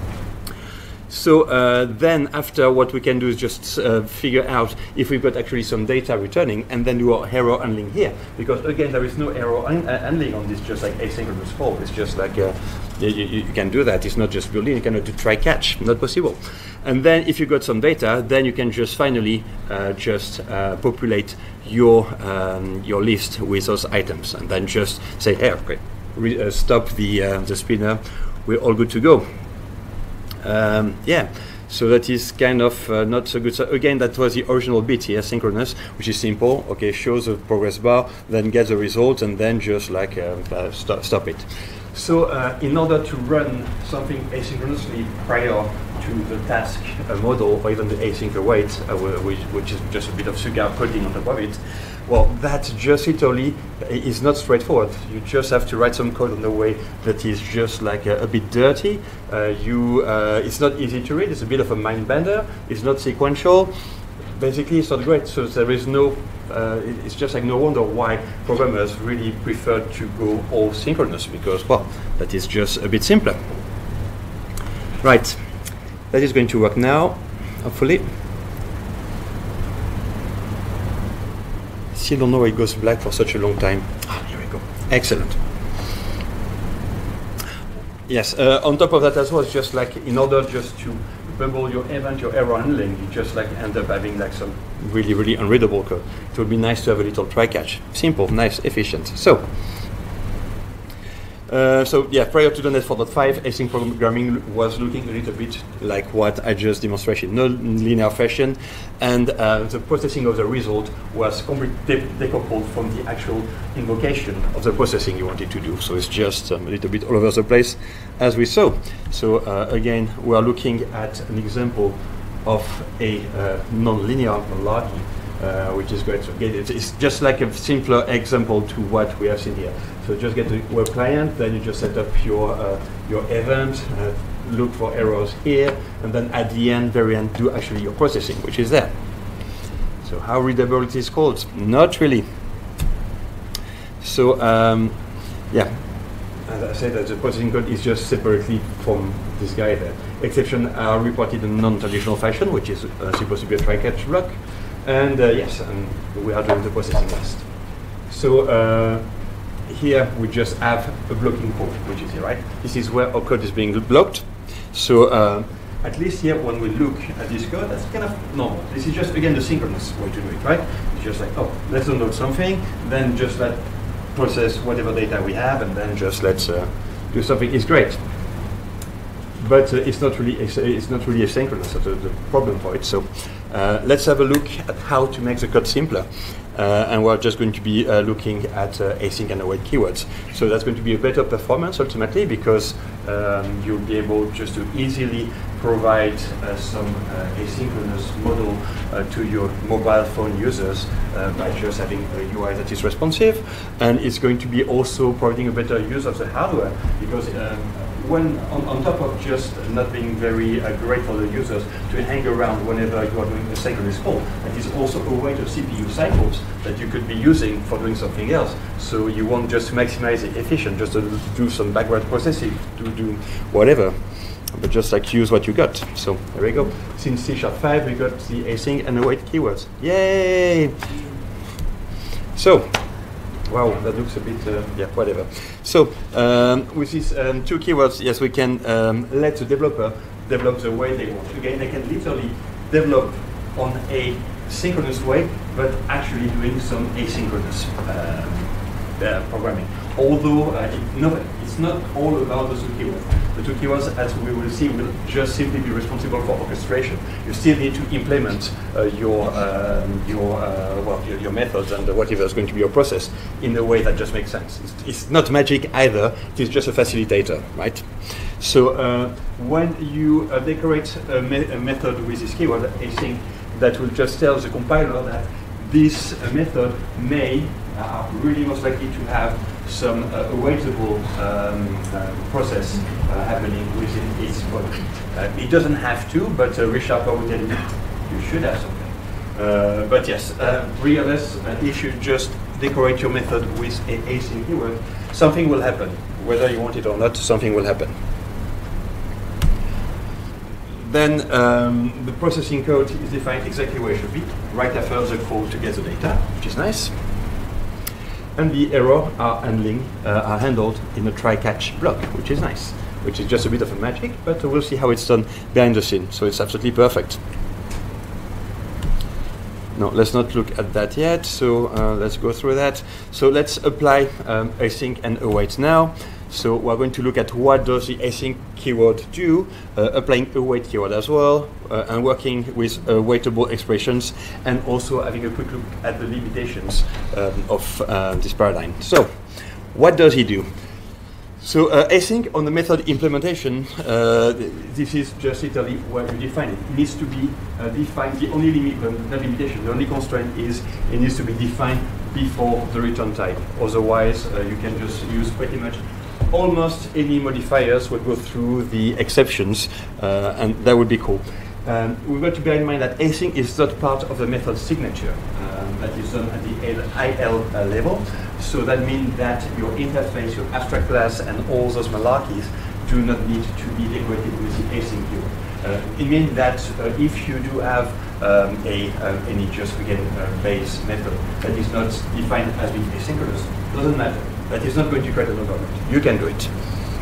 So uh, then after, what we can do is just uh, figure out if we've got actually some data returning, and then do our error handling here. Because again, there is no error un- uh, handling on this just like asynchronous form. It's just like uh, you, you can do that. It's not just building, you cannot do try catch, not possible. And then if you've got some data, then you can just finally uh, just uh, populate your, um, your list with those items, and then just say, hey, okay, re- uh, stop the, uh, the spinner, we're all good to go. Um, yeah, so that is kind of uh, not so good. So again, that was the original bit here, synchronous, which is simple. Okay, shows the progress bar, then get the result, and then just like uh, uh, stop, stop it. So uh, in order to run something asynchronously prior to the task uh, model, or even the async await, uh, which, which is just a bit of Sugar coding on top of it, well, that just literally is not straightforward. You just have to write some code in a way that is just like a, a bit dirty. Uh, you, uh, it's not easy to read. It's a bit of a mind bender. It's not sequential. Basically, it's not great. So there is no. Uh, it, it's just like no wonder why programmers really prefer to go all synchronous, because well, that is just a bit simpler. Right, that is going to work now, hopefully. Still don't know why it goes black for such a long time. Ah, here we go. Excellent. Yes, uh, on top of that as well, it's just like in order just to bubble your event, your error handling, you just like end up having like some really, really unreadable code. It would be nice to have a little try-catch. Simple, nice, efficient. So, Uh, so yeah, prior to the .NET four point five, async programming was looking a little bit like what I just demonstrated, no linear fashion, and uh, the processing of the result was completely decoupled from the actual invocation of the processing you wanted to do. So it's just um, a little bit all over the place, as we saw. So uh, again, we are looking at an example of a uh, non-linear malarkey. Uh, which is great. So get it. It's just like a simpler example to what we have seen here. So just get the web client, then you just set up your uh, your event, uh, look for errors here, and then at the end, very end, do actually your processing, which is there. So how readable it is called? Not really. So um, yeah, as I said, that the processing code is just separately from this guy there. Exceptions are reported in non-traditional fashion, which is uh, supposed to be a try-catch block. And uh, yes, and we are doing the processing last. So uh, here we just have a blocking port, which is here, right? This is where our code is being blocked. So uh, at least here, when we look at this code, that's kind of normal. This is just, again, the synchronous way to do it, right? It's just like, oh, let's download something, then just let process whatever data we have, and then just let's uh, do something. It's great. But uh, it's not really it's not really asynchronous. That's the, the problem for it. So uh, let's have a look at how to make the code simpler. Uh, and we're just going to be uh, looking at uh, async and await keywords. So that's going to be a better performance ultimately, because um, you'll be able just to easily provide uh, some uh, asynchronous model uh, to your mobile phone users uh, by just having a U I that is responsive. And it's going to be also providing a better use of the hardware, because um, when on, on top of just not being very uh, great for the users to hang around whenever you are doing a synchronous call, it is also a weight of C P U cycles that you could be using for doing something else. So you want just to maximize the efficient, just to do some background processing, to do whatever, but just like use what you got. So there we go. Since C sharp five, we got the async and await keywords. Yay! So. Wow, that looks a bit, uh, yeah, whatever. So, um, with these um, two keywords, yes, we can um, let the developer develop the way they want. Again, they can literally develop on a synchronous way, but actually doing some asynchronous um, uh, programming. Although uh, it, no, it's not all about the two keywords. The two keywords, as we will see, will just simply be responsible for orchestration. You still need to implement uh, your um, your uh, well your, your methods and whatever is going to be your process in a way that just makes sense. It's, it's not magic either. It is just a facilitator, right? So uh, when you uh, decorate a, me a method with this keyword async, that will just tell the compiler that this uh, method may uh, really most likely to have some uh, awaitable um, uh, process uh, happening within its body. Uh, it doesn't have to, but uh, ReSharper will tell you you should have something. Uh, but yes, uh, regardless, uh, if you just decorate your method with a async keyword, something will happen. Whether you want it or not, something will happen. Then um, the processing code is defined exactly where it should be, right after the call to get the data, which is nice. And the error are handling uh, are handled in a try-catch block, which is nice, which is just a bit of a magic, but we'll see how it's done behind the scene. So it's absolutely perfect. No, let's not look at that yet. So uh, let's go through that. So let's apply um, async and await now. So we're going to look at what does the async keyword do, uh, applying await keyword as well, uh, and working with uh, waitable expressions, and also having a quick look at the limitations um, of uh, this paradigm. So what does he do? So uh, async on the method implementation, uh, this is just literally what you define it. It needs to be uh, defined, the only limit, uh, not limitation, the only constraint is it needs to be defined before the return type. Otherwise, uh, you can just use pretty much almost any modifiers will go through the exceptions, uh, and that would be cool. Um, we've got to bear in mind that async is not part of the method signature. Um, that is done at the I L uh, level. So that means that your interface, your abstract class, and all those malarkeys do not need to be decorated with the async keyword. Uh, it means that uh, if you do have um, a uh, any just again uh, base method that is not defined as being asynchronous, doesn't matter. That is not going to create an overload. You can do it.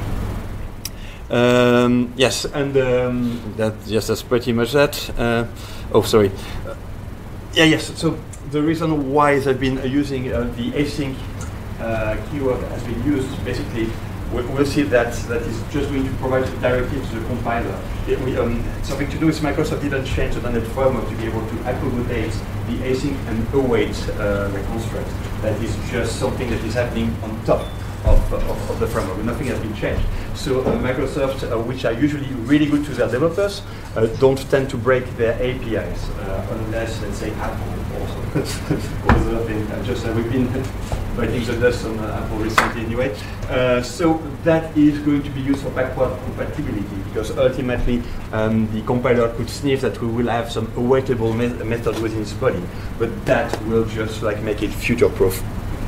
Um, yes, and um, that yes, that's pretty much that. Uh, oh, sorry. Uh, yeah, yes. So the reason why they've been uh, using uh, the async uh, keyword has been used basically. We'll, we'll see that that is just going to provide a directive to the compiler. It, we, um, something to do with Microsoft didn't change the .NET framework to be able to accommodate the async and await uh, construct. That is just something that is happening on top of, of, of the framework. Nothing has been changed. So uh, Microsoft, uh, which are usually really good to their developers, uh, don't tend to break their A P Is uh, unless, let's say, Apple also. also been, uh, just uh, we've been biting the dust on uh, Apple recently anyway. Uh, so that is going to be used for backward compatibility, because ultimately um, the compiler could sniff that we will have some awaitable me method within its body, but that will just like make it future-proof.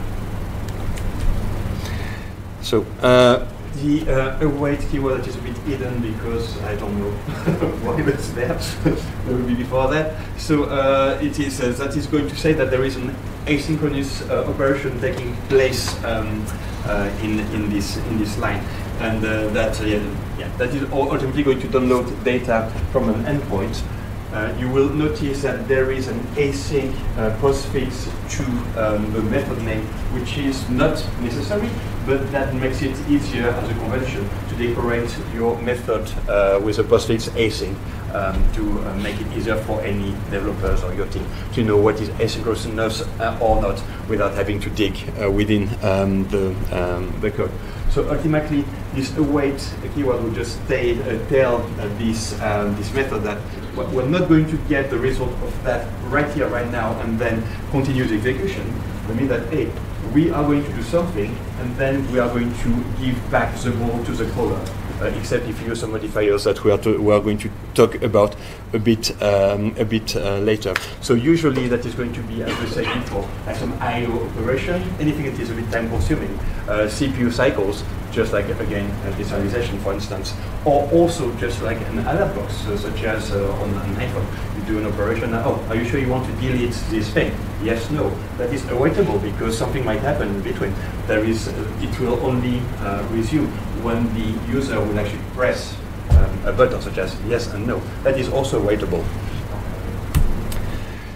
So uh, the uh, await keyword that is a bit hidden because I don't know why it's there. That will be before that. So uh, it is uh, that is going to say that there is an asynchronous uh, operation taking place um, uh, in in this in this line, and uh, that uh, yeah, yeah that is ultimately going to download data from an endpoint. Uh, you will notice that there is an async uh, postfix to um, the method name, which is not necessary, but that makes it easier as a convention to decorate your method uh, with a postfix async um, to uh, make it easier for any developers or your team to know what is asynchronous uh, or not without having to dig uh, within um, the, um, the code. So ultimately, this await keyword will just stay, uh, tell uh, this, um, this method that we're not going to get the result of that right here, right now, and then continue the execution. I mean that, hey, we are going to do something, and then we are going to give back the ball to the caller. Uh, except if you use some modifiers that we are, to, we are going to talk about a bit um, a bit uh, later. So usually that is going to be, as we said before, like some I O operation, anything that is a bit time consuming, uh, C P U cycles, just like again uh, deserialization, for instance, or also just like an alert box, so such as uh, on an iPhone. You do an operation. Uh, oh, are you sure you want to delete this thing? Yes, no. That is awaitable because something might happen in between. There is, uh, it will only uh, resume when the user will actually press um, a button such as yes and no. That is also awaitable.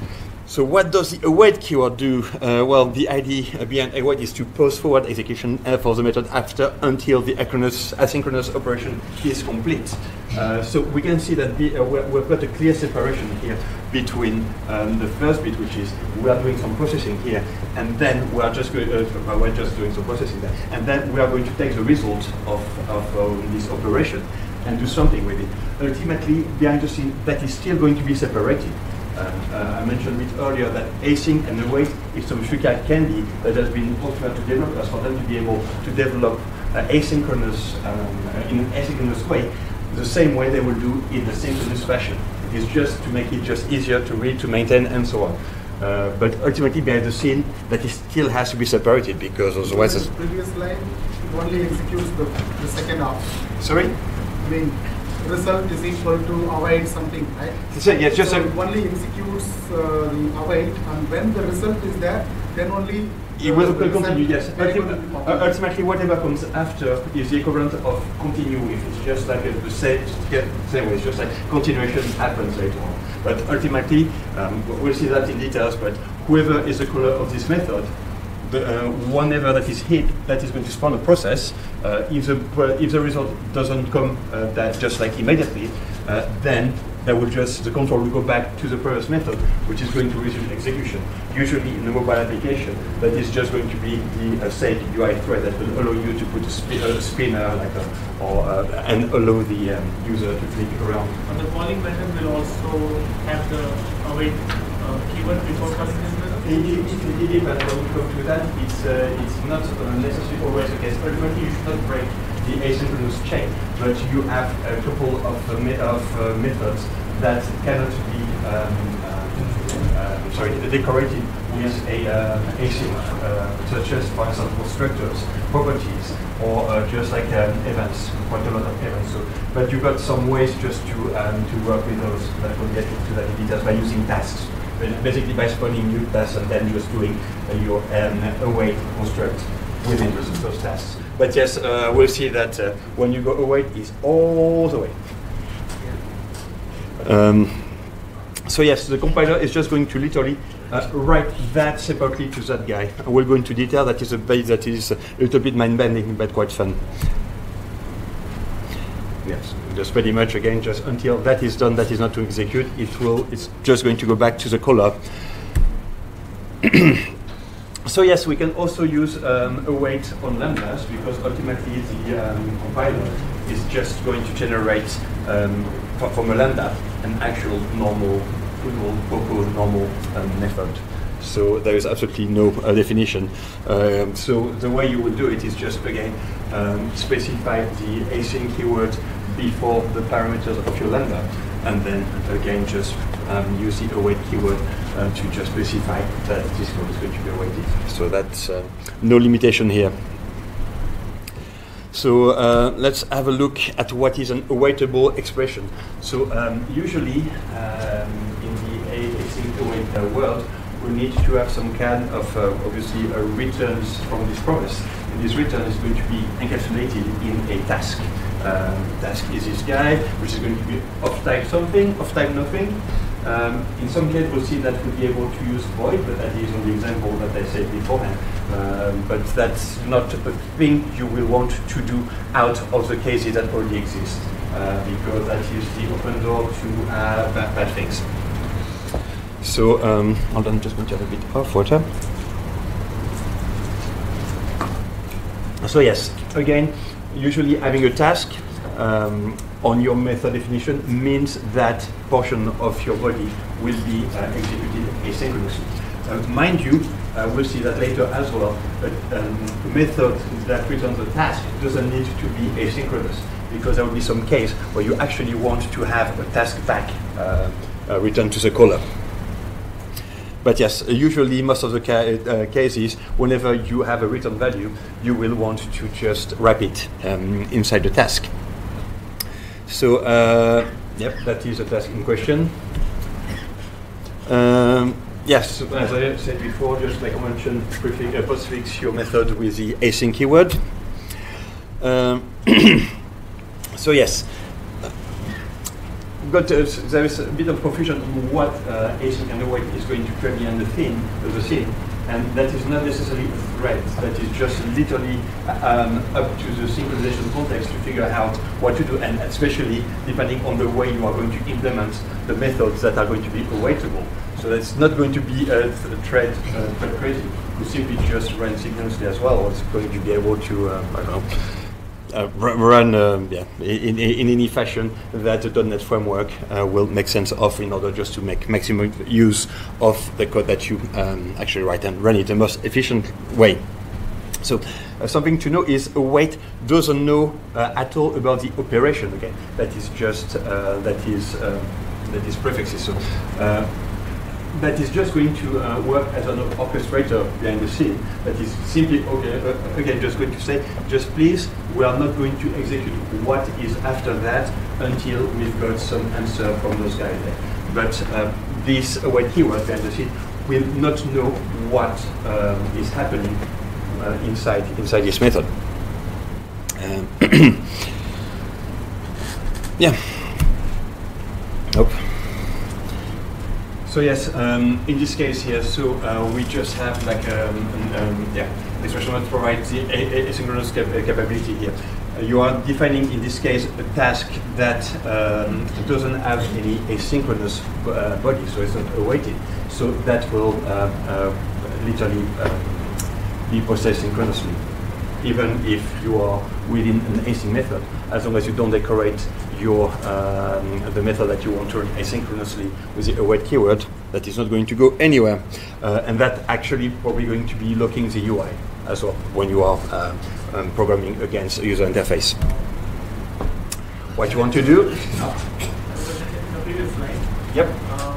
So what does the await keyword do? Uh, well, the idea behind await is to pause forward execution uh, for the method after until the asynchronous, asynchronous operation is complete. Uh, so we can see that the, uh, we've got a clear separation here between um, the first bit, which is we are doing some processing here, and then we are just going, uh, we're just doing some processing there, and then we are going to take the result of, of uh, this operation and do something with it. Ultimately, behind the scene, that is still going to be separated. Uh, uh, I mentioned a bit earlier that async and await is some sugar candy that has been offered to developers for them to be able to develop uh, asynchronous um, in an asynchronous way, the same way they will do in the synchronous fashion. It's just to make it just easier to read, to maintain, and so on. Uh, but ultimately, behind the scene, that is still has to be separated because otherwise. The previous line it only executes the, the second half. Sorry. I mean, result is equal to await something, right? So, yeah, just so a, it only executes uh, the await, and when the result is there, then only it will the continue. Yes. very Ultimately, good. uh, ultimately, whatever comes after is the equivalent of continue. If it's just like a, the same, same way, it's just like continuation happens later on. But ultimately, um, we'll see that in details. But whoever is the caller of this method, the, uh, whenever that is hit, that is going to spawn a process. Uh, if the if the result doesn't come uh, that just like immediately, uh, then that will just the control will go back to the previous method, which is going to resume execution. Usually in a mobile application, that is just going to be the uh, same U I thread that will allow you to put a, sp a spinner like a, or uh, and allow the um, user to click around. And the calling method will also have the await uh, keyword before calling this method? It, it, it, it depends. When we come to that, it's uh, it's not uh, necessarily always the case. Ultimately, you should not break the asynchronous chain, but you have a couple of, uh, me of uh, methods that cannot be um, uh, uh, sorry decorated with a uh, async, uh, such as, for example, constructors, properties, or uh, just like um, events, quite a lot of events. So, but you've got some ways just to um, to work with those that will get into that in details by using tasks. Basically by spawning new tasks and then just doing uh, your um, await construct within those, those tasks. But yes, uh, we'll see that uh, when you go await is all the way. Um, so yes, the compiler is just going to literally uh, write that separately to that guy. We'll go into detail. That is a base that is a little bit mind-bending, but quite fun. Yes, just pretty much again, just until that is done, that is not to execute, it will, it's just going to go back to the caller. So yes, we can also use um, await on lambdas because ultimately the um, compiler is just going to generate um, from a lambda an actual normal, normal, local normal um, method. So there is absolutely no uh, definition. Um, so the way you would do it is just again um, specify the async keyword before the parameters of your lambda, and then again just um, use the await keyword uh, to just specify that this code is going to be awaited. So that's uh, no limitation here. So uh, let's have a look at what is an awaitable expression. So um, usually um, in the async await uh, world, we need to have some kind of uh, obviously uh, returns from this promise. And this return is going to be encapsulated in a task. Um, task is this guy, which is going to be of type something, of type nothing. Um, in some cases, we'll see that we'll be able to use void, but that is on the example that I said beforehand. Um, but that's not a thing you will want to do out of the cases that already exist, uh, because that is the open door to uh, bad, bad things. So, um, hold on, just going to have a bit of water. So yes, again, usually having a task um, on your method definition means that portion of your body will be uh, executed asynchronously. Uh, mind you, uh, we'll see that later as well, but um, a method that returns a task doesn't need to be asynchronous, because there will be some case where you actually want to have a task back uh, uh, returned to the caller. But yes, usually most of the ca uh, cases, whenever you have a return value, you will want to just wrap it um, inside the task. So, uh, yep, that is a task in question. Um, yes, as I said before, just like I mentioned, prefix, uh, postfix your method with the async keyword. Um, so yes. but uh, there is a bit of confusion in what uh, async and await is going to create behind the scene, the scene, and that is not necessarily a threat. That is just literally um, up to the synchronization context to figure out what to do, and especially depending on the way you are going to implement the methods that are going to be awaitable. So that's not going to be a, th a thread uh, thread crazy. You simply just run synchronously as well. It's going to be able to, uh, I don't know, uh, run um, yeah, in, in, in any fashion that the .NET framework uh, will make sense of in order just to make maximum use of the code that you um, actually write and run it the most efficient way. So uh, something to know is await doesn't know uh, at all about the operation. Okay, that is just uh, that is uh, that is prefixes. So. Uh, That is just going to uh, work as an orchestrator behind the scene. That is simply, okay, uh, again, just going to say, just please, we are not going to execute what is after that until we've got some answer from those guys there. But uh, this await keyword behind the scene will not know what um, is happening uh, inside inside this method. Um, yeah. Nope. So yes, um, in this case here, so uh, we just have like um, an, um, yeah, expression that provides the asynchronous cap capability here. Uh, you are defining in this case a task that um, doesn't have any asynchronous uh, body, so it's not awaited. So that will uh, uh, literally um, be processed synchronously, even if you are within an async method, as long as you don't decorate your um, the method that you want to run asynchronously with the await keyword, that is not going to go anywhere, uh, and that actually probably going to be locking the U I as well when you are uh, um, programming against a user interface. What you want to do? In the previous slide, Yep. um,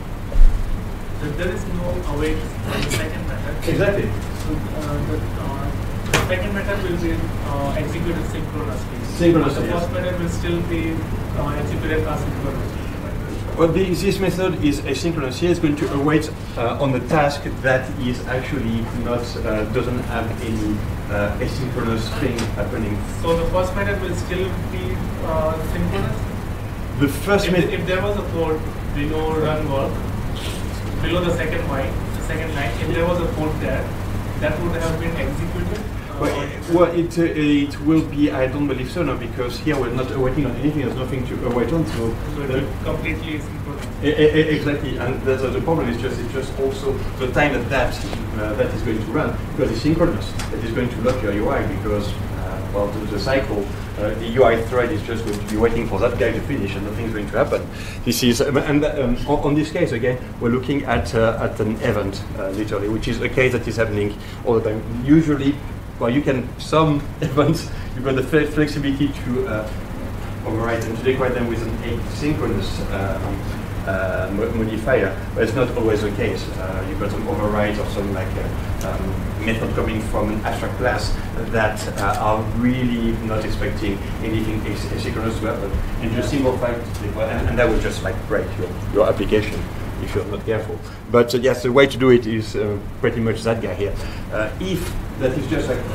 that there is no await on the second method. Exactly. So uh, the, uh, the second method will be uh, executed synchronously. Synchronously, The yes. first method will still be uh, executed asynchronously. Well, the, this method is asynchronous. Here it's going to await uh, on the task that is actually not uh, doesn't have any uh, asynchronous thing happening. So the first method will still be uh, synchronous. The first If, method. if there was a code below run work, below the second line, the second line, if there was a code there, that would have been executed. Uh, Well, it, well, it, uh, it will be, I don't believe so, no, because here we're not awaiting on anything, there's nothing to await on, so. so it the- will completely synchronous. E- e- e- Exactly, and that's uh, the problem is just it's just also the time that that, uh, that is going to run, because it's synchronous. It is going to lock your U I because, uh, well, the, the cycle, uh, the U I thread is just going to be waiting for that guy to finish, and nothing's going to happen. This is, um, and um, on, on this case again, we're looking at uh, at an event, uh, literally, which is a case that is happening all the time. Usually, well, you can some events you've got the fle flexibility to uh, override and to decorate them with an asynchronous uh, uh, mo modifier, but it's not always the case. Uh, you've got some overrides or some like uh, um, method coming from an abstract class that uh, are really not expecting anything as asynchronous to happen, and just single fact, and, and that will just like break your, your application if you're not careful. But uh, yes, the way to do it is uh, pretty much that guy here. Uh, if that is just like,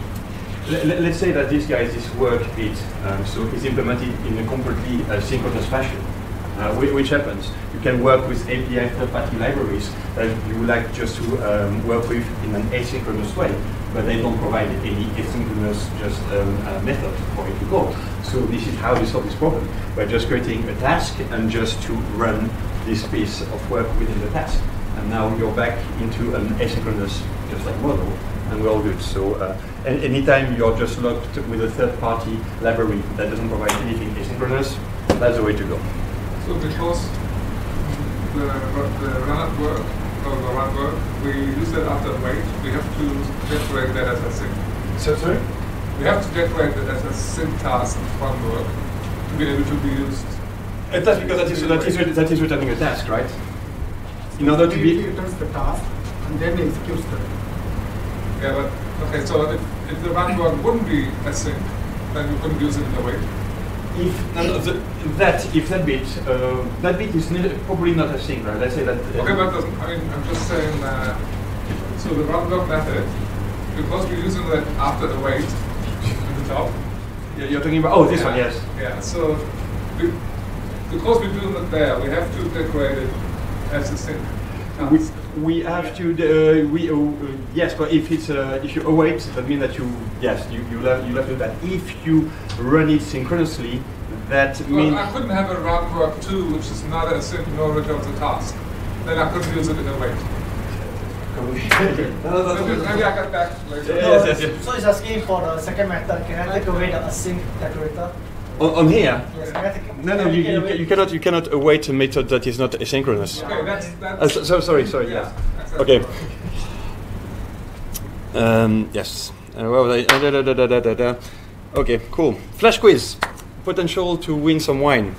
let, let's say that this guy, this work bit, um, so is implemented in a completely uh, synchronous fashion. Uh, which happens. You can work with A P I third-party libraries that you would like just to um, work with in an asynchronous way, but they don't provide any asynchronous just um, uh, method for you to call. So this is how you solve this problem, by just creating a task and just to run this piece of work within the task. And now you're back into an asynchronous just like model, and we're all good. So uh, anytime you're just locked with a third-party library that doesn't provide anything asynchronous, that's the way to go. So because the, the run at work, or the run work, we use that after wait, we have to decorate that as a sync. So sorry? We have to decorate that as a sync task in run work to be able to be used. Uh, that's because that is, that, is, that is returning a task, right? In order to be... It returns the task and then executes the. Yeah, but, okay, so if, if the run work wouldn't be a sync, then you couldn't use it in the wait. If no, no, the, that if that bit uh, that bit is n probably not a sync, right? Let's say that. Uh, Okay, but doesn't, I mean, I'm just saying that. So the run work method, because we're using that after the wait at the top. you're talking about oh this yeah, one, yes. Yeah. So we, because we're doing it there, we have to decorate it as a sync. We, we have to uh, we uh, uh, yes, but if it's uh, if you await, that means that you yes you you have you have to do that. If you run it synchronously, that Well, means I couldn't have a run work too, which is not a synchronology of the task. Then I couldn't use it in a wait. Maybe, maybe I got back later. Yes, yes, yes. So it's asking for the second method. Can I take away the async decorator? on, on here. Yes, can I take, No, no, can I you, take it you, away? ca- you cannot you cannot await a method that is not asynchronous. Okay, that's that's. Uh, so, so sorry, sorry. Yeah, Yes. exactly. Okay. Um, yes. Uh, what was I? Uh, da, da, da, da, da, da, da. Okay, cool. Flash quiz. Potential to win some wine.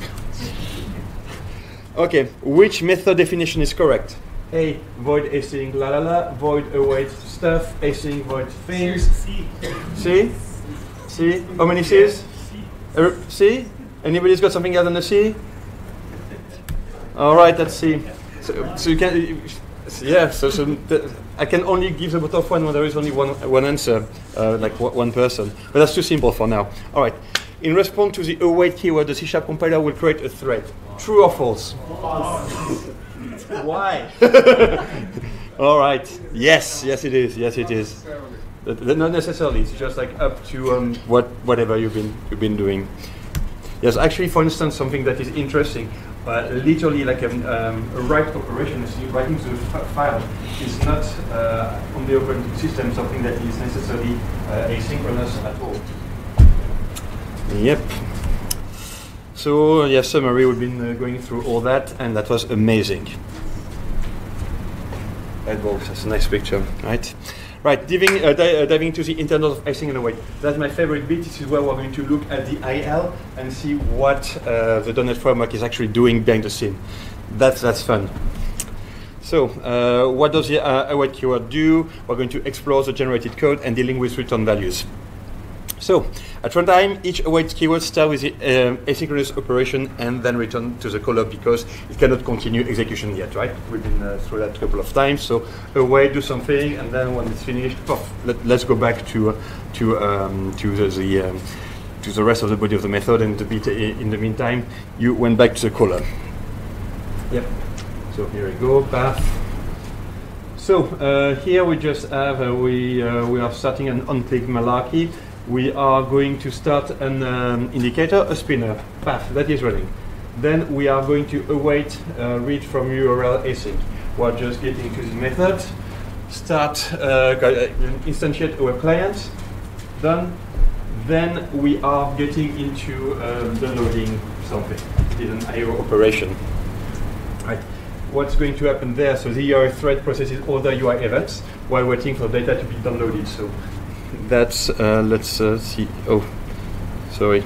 Okay, which method definition is correct? A, void async la la la, void await stuff, async void things. C. C? C? How many C's? Er, C? Anybody's got something else than a C? All right, that's C. So, so you can, yeah. So, so the, I can only give the bottom of one when there is only one one answer, uh, like w- one person. But that's too simple for now. All right. In response to the await keyword, the C# compiler will create a thread. True or false? False. Why? All right. Yes. Yes, it is. Yes, it is. That- that- Not necessarily. It's just like up to um, what whatever you've been you've been doing. Yes, actually, for instance, something that is interesting, uh, literally like um, um, a write operation, is writing to the f- file, is not uh, on the operating system something that is necessarily uh, asynchronous at all. Yep. So, yes, summary, we've been uh, going through all that, and that was amazing. That was that's a nice picture, right? Right, diving, uh, di- uh, diving into the internals of async and await. That's my favorite bit. This is where we're going to look at the I L and see what uh, the .NET framework is actually doing behind the scene. That's that's fun. So, uh, what does the uh, await keyword do? We're going to explore the generated code and dealing with return values. So, at runtime, each await keyword starts with the um, asynchronous operation and then return to the caller because it cannot continue execution yet, right? We've been uh, through that a couple of times. So, await, do something, and then when it's finished, poof, let, let's go back to uh, to um, to the, the um, to the rest of the body of the method. And a bit in the meantime, you went back to the caller. Yep. So here we go, path. So uh, here we just have uh, we uh, we are starting an on-click malarkey. We are going to start an um, indicator, a spinner, path that is running. Then we are going to await uh, read from U R L async. We're just getting to the method, start uh, instantiate our client, done. Then we are getting into um, downloading something. It is an I O operation. Right. What's going to happen there? So the U I thread processes all the U I events while waiting for data to be downloaded. So that's, uh, let's uh, see, oh, sorry.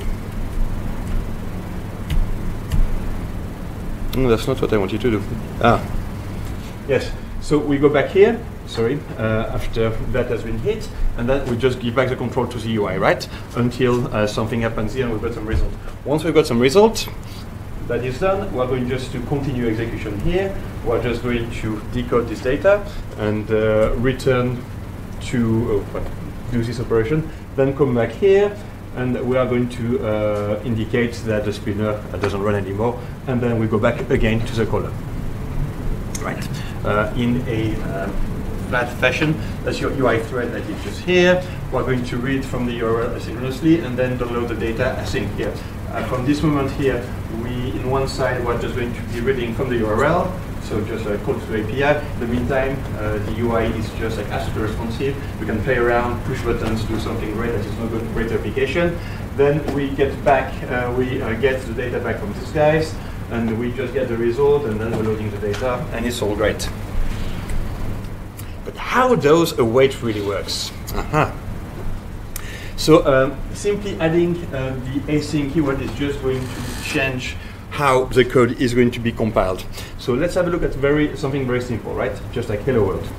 Mm, that's not what I wanted to do. Ah, yes. So we go back here, sorry, uh, after that has been hit, and then we just give back the control to the U I, right? Until uh, something happens here and we've got some result. Once we've got some result, that is done, we're going just to continue execution here. We're just going to decode this data and uh, return to uh, do this operation. Then come back here, and we are going to uh, indicate that the spinner uh, doesn't run anymore. And then we go back again to the caller, right? Uh, in a um, flat fashion. That's your U I thread that is just here. We're going to read from the U R L asynchronously and then download the data async here. Uh, from this moment here, we, in one side, we're just going to be reading from the U R L, so just a call to the A P I. In the meantime, uh, the U I is just like ASCII responsive. We can play around, push buttons, do something great that is not good, great application. Then we get back, uh, we uh, get the data back from these guys, and we just get the result, and then we're loading the data, and it's all great. But how does await really works? Uh-huh. So um, simply adding uh, the async keyword is just going to change how the code is going to be compiled. So let's have a look at very something very simple, right? Just like hello world.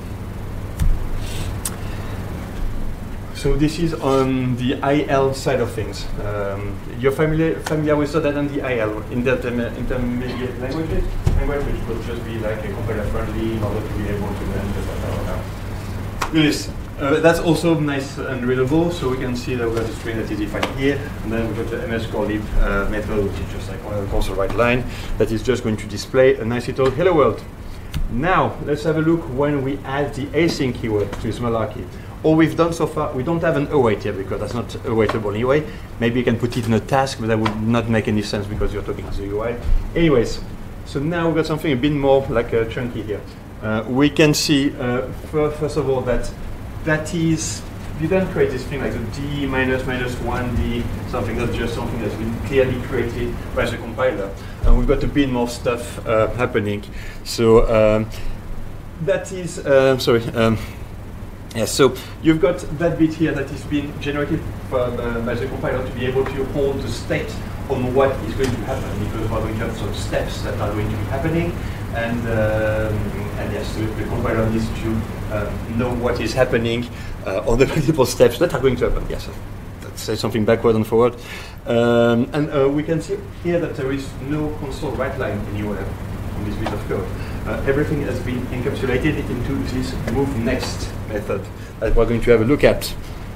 So this is on the I L side of things. Um, you're familiar familiar with that and the I L interme- intermediate languages, language which will just be like a compiler friendly in order to be able to then just like, oh, no. This. Uh, that's also nice and readable, so we can see that we've got a string that is defined here, and then we've got the mscorelib uh, method, which is just like one console write line, that is just going to display a nice little hello world. Now, let's have a look when we add the async keyword to this Malarkey. All we've done so far, we don't have an await here because that's not awaitable anyway. Maybe you can put it in a task, but that would not make any sense because you're talking to the U I. Anyways, so now we've got something a bit more like uh, chunky here. Uh, we can see, uh, fir first of all, that that is, you don't create this thing like a d minus minus one d, something that's just something that's been clearly created by the compiler. And we've got a bit more stuff uh, happening. So um, that is, uh, sorry, um, yes, so you've got that bit here that is being generated from, uh, by the compiler to be able to hold the state on what is going to happen, because we're going to have some steps that are going to be happening, and, um, and yes, the, the compiler needs to uh, know what is happening uh, on the multiple steps that are going to happen. Yes, let's say something backward and forward. Um, and uh, we can see here that there is no console write line anywhere on this bit of code. Uh, everything has been encapsulated into this move next method that we're going to have a look at.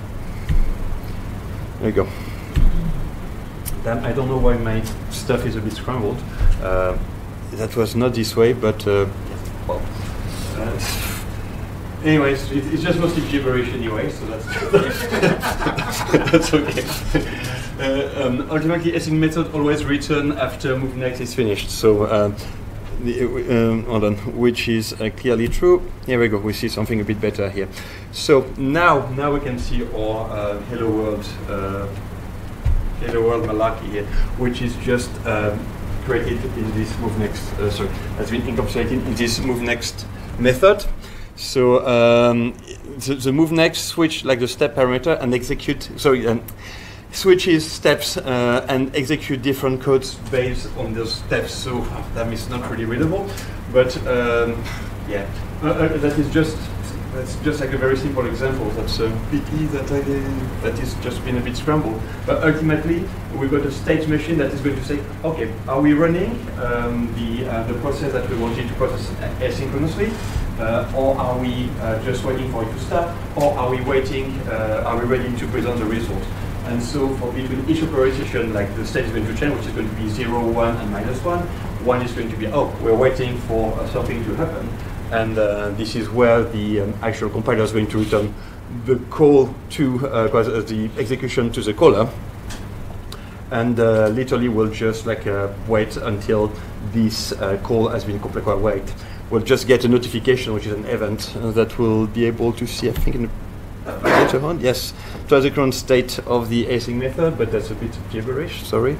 There you go. Damn, I don't know why my stuff is a bit scrambled. Uh, that was not this way, but uh, well. Uh, anyways, it, it's just mostly gibberish anyway, so that's that's okay. Uh, um, ultimately, async method always return after move next is finished. So. Um, The, um, hold on, which is uh, clearly true. Here we go. We see something a bit better here. So now, now we can see our uh, hello world, uh, hello world Malarkey here, which is just um, created in this move next. Uh, sorry, has been encapsulated in this move next method. So um, the, the move next switch like the step parameter and execute. Sorry. Um, switches steps uh, and execute different codes based on those steps. So uh, that is not really readable, but um, yeah, uh, uh, that is just that's just like a very simple example. That's a pity that I that is just been a bit scrambled. But ultimately, we've got a state machine that is going to say, okay, are we running um, the uh, the process that we wanted to process asynchronously? Uh, or are we uh, just waiting for it to start? Or are we waiting? Uh, are we ready to present the result? And so for between each operation, like the state is going to change, which is going to be zero, one, and minus one. One is going to be, oh, we're waiting for uh, something to happen. And uh, this is where the um, actual compiler is going to return the call to, uh, uh, the execution to the caller. And uh, literally we'll just like uh, wait until this uh, call has been completed. Well, wait, we'll just get a notification, which is an event uh, that we'll be able to see, I think, in the later on, yes, to the current state of the async method, but that's a bit gibberish, sorry.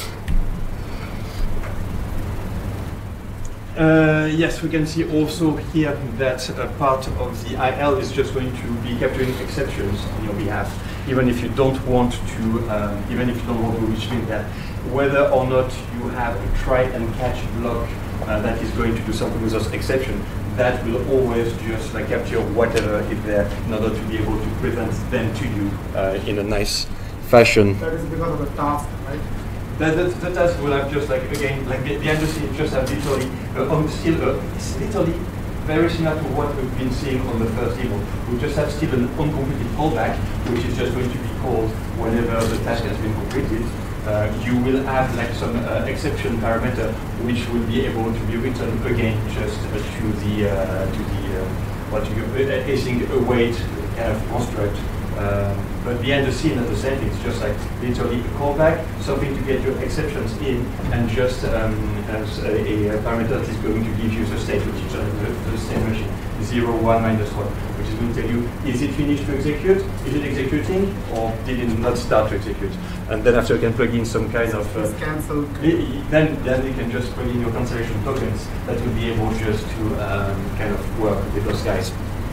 uh, yes, we can see also here that a part of the I L is just going to be capturing exceptions on your behalf, even if you don't want to, um, even if you don't want to retrieve that, whether or not you have a try and catch block uh, that is going to do something with those exceptions. That will always just like capture whatever is there in order to be able to present them to you uh, in a nice fashion. That is because of the task, right? That, that, the task will have just like, again, like the, the agency just have literally, uh, on still, uh, it's literally very similar to what we've been seeing on the first demo. We just have still an uncompleted callback, which is just going to be called whenever the task has been completed. Uh, you will have like some uh, exception parameter which will be able to be written again just uh, to the uh, to the uh, what you uh, async await kind of construct. Um, but behind the scene at the same thing, it's just like literally a callback, something to get your exceptions in, and just um, as a, a parameter that is going to give you the state, which is uh, the, the state machine, zero, one, minus one, which is going to tell you, is it finished to execute? Is it executing, or did it not start to execute? And then after you can plug in some kind of uh, cancel. Then, then you can just plug in your cancellation tokens that will be able just to um, kind of work with those guys.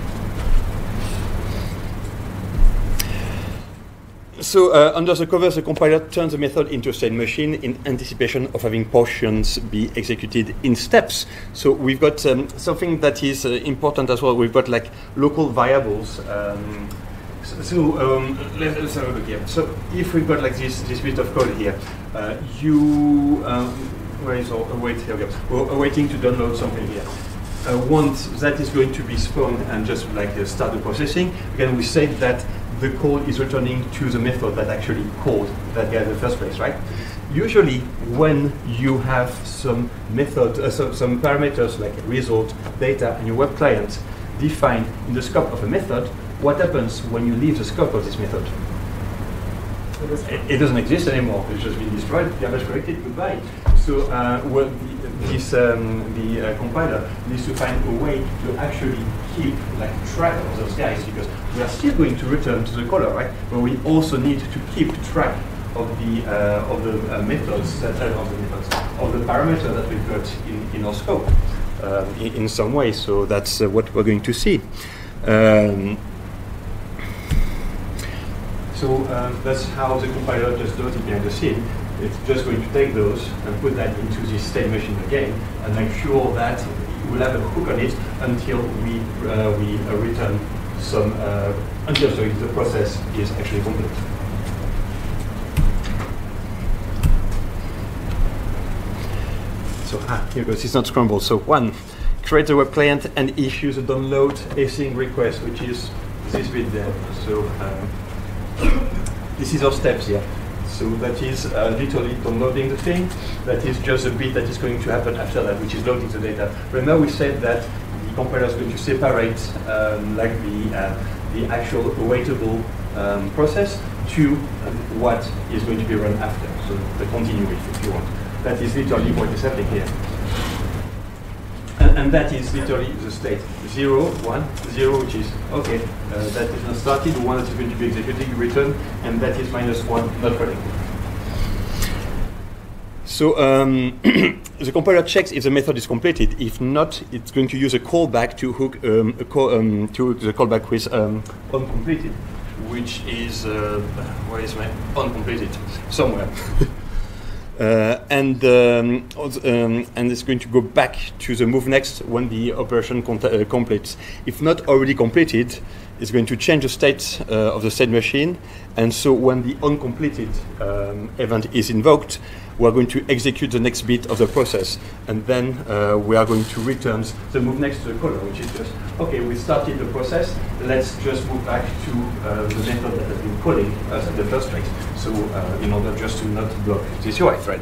So uh, under the covers, the compiler turns the method into a state machine in anticipation of having portions be executed in steps. So we've got um, something that is uh, important as well. We've got like local variables. Um, so so um, let's, let's have a look here. So if we've got like this this bit of code here, uh, you um, where is our await? Here we go. We're waiting to download something here. uh, once that is going to be spawned and just like uh, start the processing, again we say that the call is returning to the method that actually called that guy in the first place, right? Usually when you have some method, uh, some, some parameters like result, data, and your web client defined in the scope of a method, what happens when you leave the scope of this method? It, it doesn't exist anymore. It's just been destroyed, damage corrected, goodbye. So uh, what the, this, um, the uh, compiler needs to find a way to actually keep like track of those guys, because we are still going to return to the caller, right? But we also need to keep track of the uh, of the uh, methods that uh, of the methods of the parameter that we've got in, in our scope um, in, in some way. So that's uh, what we're going to see. Um, so uh, that's how the compiler just does it behind the scene. It's just going to take those and put that into the state machine again and make sure that we'll have a hook on it until we uh, we uh, return some uh, until sorry, the process is actually complete. So ah, here goes. It's not scrambled. So one, create a web client and issue the download async request, which is this bit there. So um, this is our steps here. So that is uh, literally downloading the thing. That is just a bit that is going to happen after that, which is loading the data. Remember, we said that the compiler is going to separate um, like the uh, the actual awaitable um, process to um, what is going to be run after. So the continue if, if you want. That is literally what is happening here. And, and that is literally the state. Zero, one, zero, which is, okay, uh, that is not started, one that is going to be executing, return, and that is minus one, not running. So um, the compiler checks if the method is completed. If not, it's going to use a callback to hook um, a call, um, to the callback with um, uncompleted, which is, uh, where is my uncompleted? Somewhere. Uh, and um, um, and it's going to go back to the move next when the operation uh, completes. If not already completed, it's going to change the state uh, of the state machine. And so when the uncompleted um, event is invoked, we are going to execute the next bit of the process. And then uh, we are going to return the move next to the caller, which is just, okay, we started the process, let's just move back to uh, the method that has been calling us in the first place. So uh, in order just to not block this U I thread.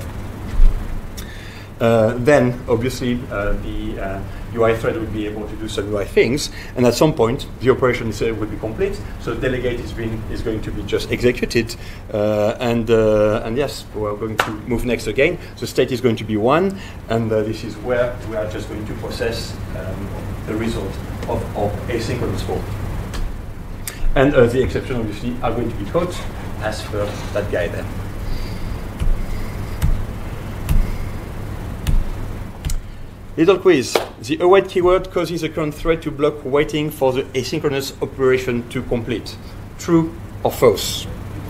Uh, then, obviously, uh, the uh, U I thread will be able to do some U I things, and at some point, the operation is, uh, will be complete. So delegate is, been, is going to be just executed, uh, and uh, and yes, we're going to move next again. The state is going to be one, and uh, this is where we are just going to process um, the result of, of asynchronous call. And uh, the exception, obviously, are going to be caught as per that guy there. Little quiz. The await keyword causes the current thread to block waiting for the asynchronous operation to complete. True or false?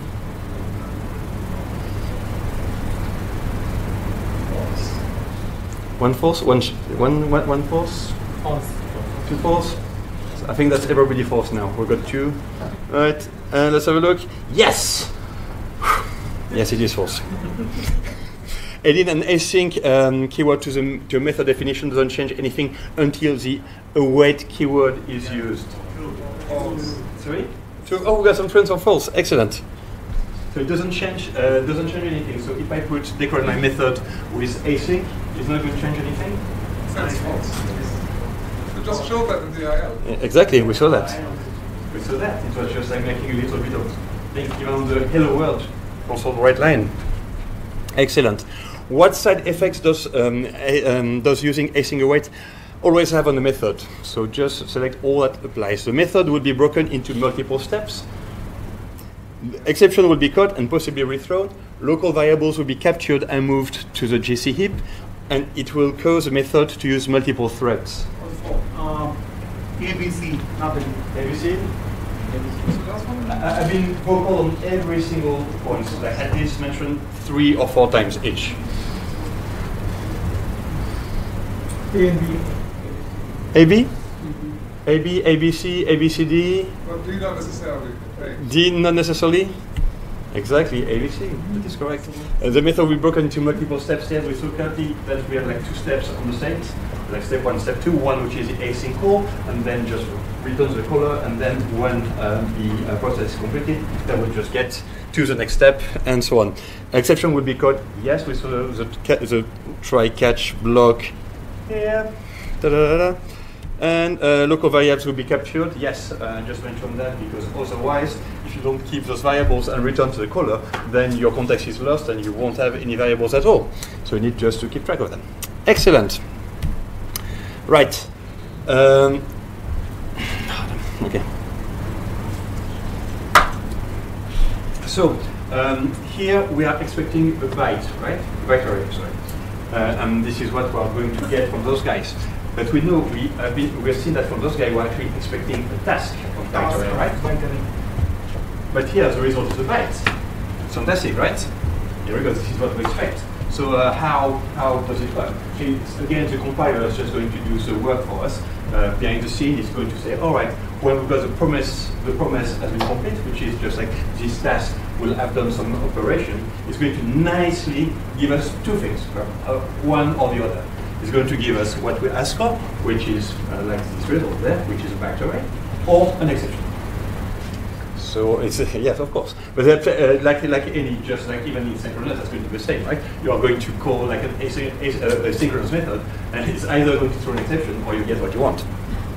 False. One false? One, one, one, one false? False. Two false? So I think that's everybody false now. We've got two. All right, uh, let's have a look. Yes! Yes, it is false. Adding an async um, keyword to the to a method definition doesn't change anything until the await keyword is used. False. Sorry? True. Oh, we got some trends on false. Excellent. So it doesn't change. Uh, doesn't change anything. So if I put decorate my method with async, it's not going to change anything. That's false. We just showed that in the I L. Yeah, exactly. We saw that. We saw that. It was just like making a little bit of thing even on the hello world console right line. Excellent. What side effects does um, a, um, does using async await always have on the method? So just select all that applies. The method will be broken into multiple steps. Exception will be caught and possibly rethrown. Local variables will be captured and moved to the G C heap, and it will cause the method to use multiple threads. Um, A B C, not A. A B C? I- I've been vocal on every single point. So I at least mentioned three or four times each. A and B. A B? A B, A B C, A B C D, But do not necessarily. Right? D not necessarily. Exactly, A B C. That is correct. Uh, the method will be broken into multiple steps here. We saw currently that we have like two steps on the state, like step one, step two. One which is the async call, and then just returns the caller, and then when uh, the uh, process is completed, then we'll just get to the next step, and so on. Exception will be caught. Yes, we saw the, the, the try catch block. Yeah. Da, da, da, da. And uh, local variables will be captured. Yes, uh, just mention that because otherwise, if you don't keep those variables and return to the caller, then your context is lost and you won't have any variables at all. So you need just to keep track of them. Excellent. Right. Um, okay. So um, here we are expecting a byte, right? Byte array, sorry. Uh, and this is what we are going to get from those guys. But we know we have been, we have seen that from those guys we're actually expecting a task of byte array, right? But here the result is a byte. It's fantastic, right? Here we go. This is what we expect. So uh, how how does it work? It's, again, the compiler is just going to do the work for us. Uh, behind the scene, it's going to say, all right, when we've got the promise, the promise has been complete, which is just like this task will have done some operation. It's going to nicely give us two things, uh, one or the other. It's going to give us what we ask for, which is uh, like this result there, which is a byte array, or an exception. So it's uh, yes, of course. But that, uh, like like any, just like even in synchronous, that's going to be the same, right? You are going to call like an asy a, a synchronous method, and it's either going to throw an exception or you get what you want.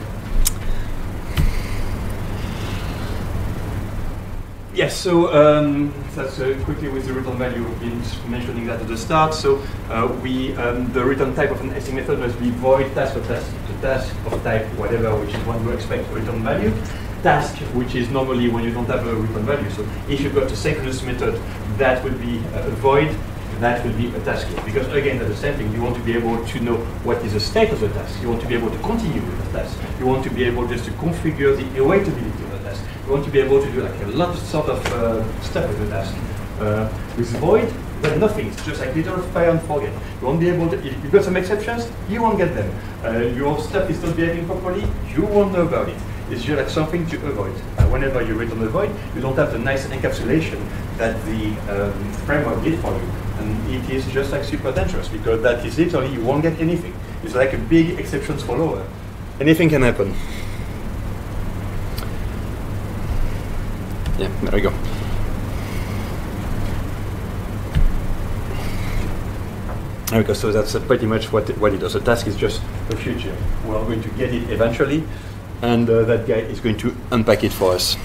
Yes, so um, that's uh, quickly with the return value. We've been mentioning that at the start. So uh, we um, the return type of an async method must be void task or task, the task of type whatever, which is one you expect a return value. Task, which is normally when you don't have a return value. So if you've got a synchronous method, that would be a void, that will be a task. Because again, that's the same thing. You want to be able to know what is the state of the task. You want to be able to continue with the task. You want to be able just to configure the awaitability of the task. You want to be able to do like a lot of sort of uh, stuff with the task. Uh, with void, then nothing. It's just like little fire and forget. You won't be able to, if you've got some exceptions, you won't get them. Uh, your stuff is not behaving properly, you won't know about it. It's just like something to avoid. Uh, whenever you return a void, you don't have the nice encapsulation that the um, framework did for you. And it is just like super dangerous because that is literally, you won't get anything. It's like a big exceptions follower. Anything can happen. Yeah, there we go. There we go. So that's uh, pretty much what it, what it does. The task is just a future. We are going to get it eventually, and uh, that guy is going to unpack it for us.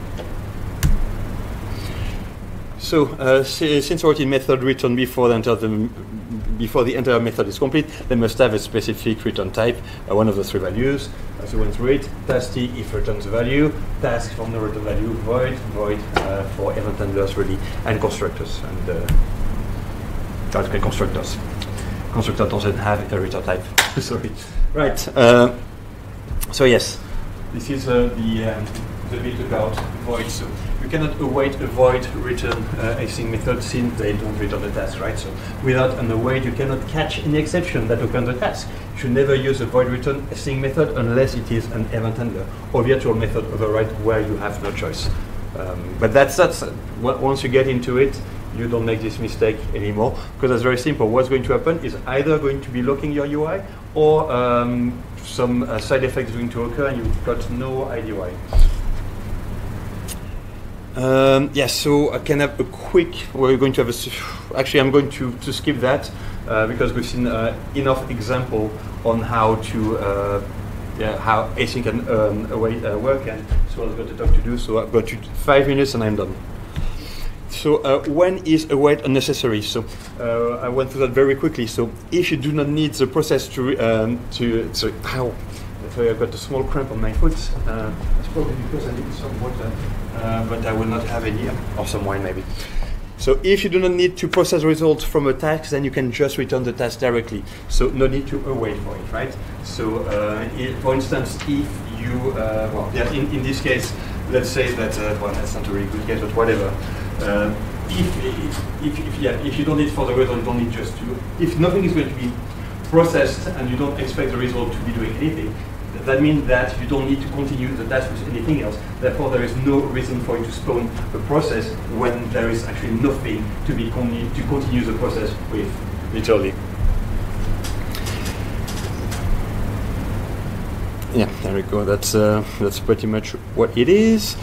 So uh, since routine method return before the, enter the before the entire method is complete, they must have a specific return type, uh, one of the three values. Uh, so when it's read, task T if returns the value, task from the return value, void, void uh, for event handlers really, and constructors and uh, constructors. Constructor doesn't have a return type. Sorry. Right. Uh, so yes, this is uh, the um, the bit about void. So you cannot await a void return uh, async method since they don't return the task, right? So without an await, you cannot catch any exception that occurs the task. You should never use a void return async method unless it is an event handler or virtual method override where you have no choice. Um, but that's that's uh, once you get into it, you don't make this mistake anymore because that's very simple. What's going to happen is either going to be locking your U I or um, some uh, side effects going to occur and you've got no idea why. Um, yes, so I can have a quick, we're going to have a, actually I'm going to, to skip that uh, because we've seen uh, enough example on how to, uh, yeah, how async and um, await uh, work, and so I've got a talk to do, so I've got five minutes and I'm done. So uh, when is await unnecessary? So uh, I went through that very quickly. So if you do not need the process to, um, to, so how? That's why I've got a small cramp on my foot. Uh, that's probably because I need some water. Uh, but I will not have any, or some wine maybe. So if you do not need to process results from a task, then you can just return the task directly. So no need to await for it, right? So uh, if, for instance, if you, uh, well, yeah, in, in this case, let's say that, uh, well, that's not a really good case, but whatever. Uh, if, if, if, if, yeah, if you don't need for the result, you don't need just to, if nothing is going to be processed and you don't expect the result to be doing anything, that means that you don't need to continue the task with anything else. Therefore, there is no reason for you to spawn a process when there is actually nothing to be con to continue the process with, literally. Yeah, there we go. That's uh, that's pretty much what it is.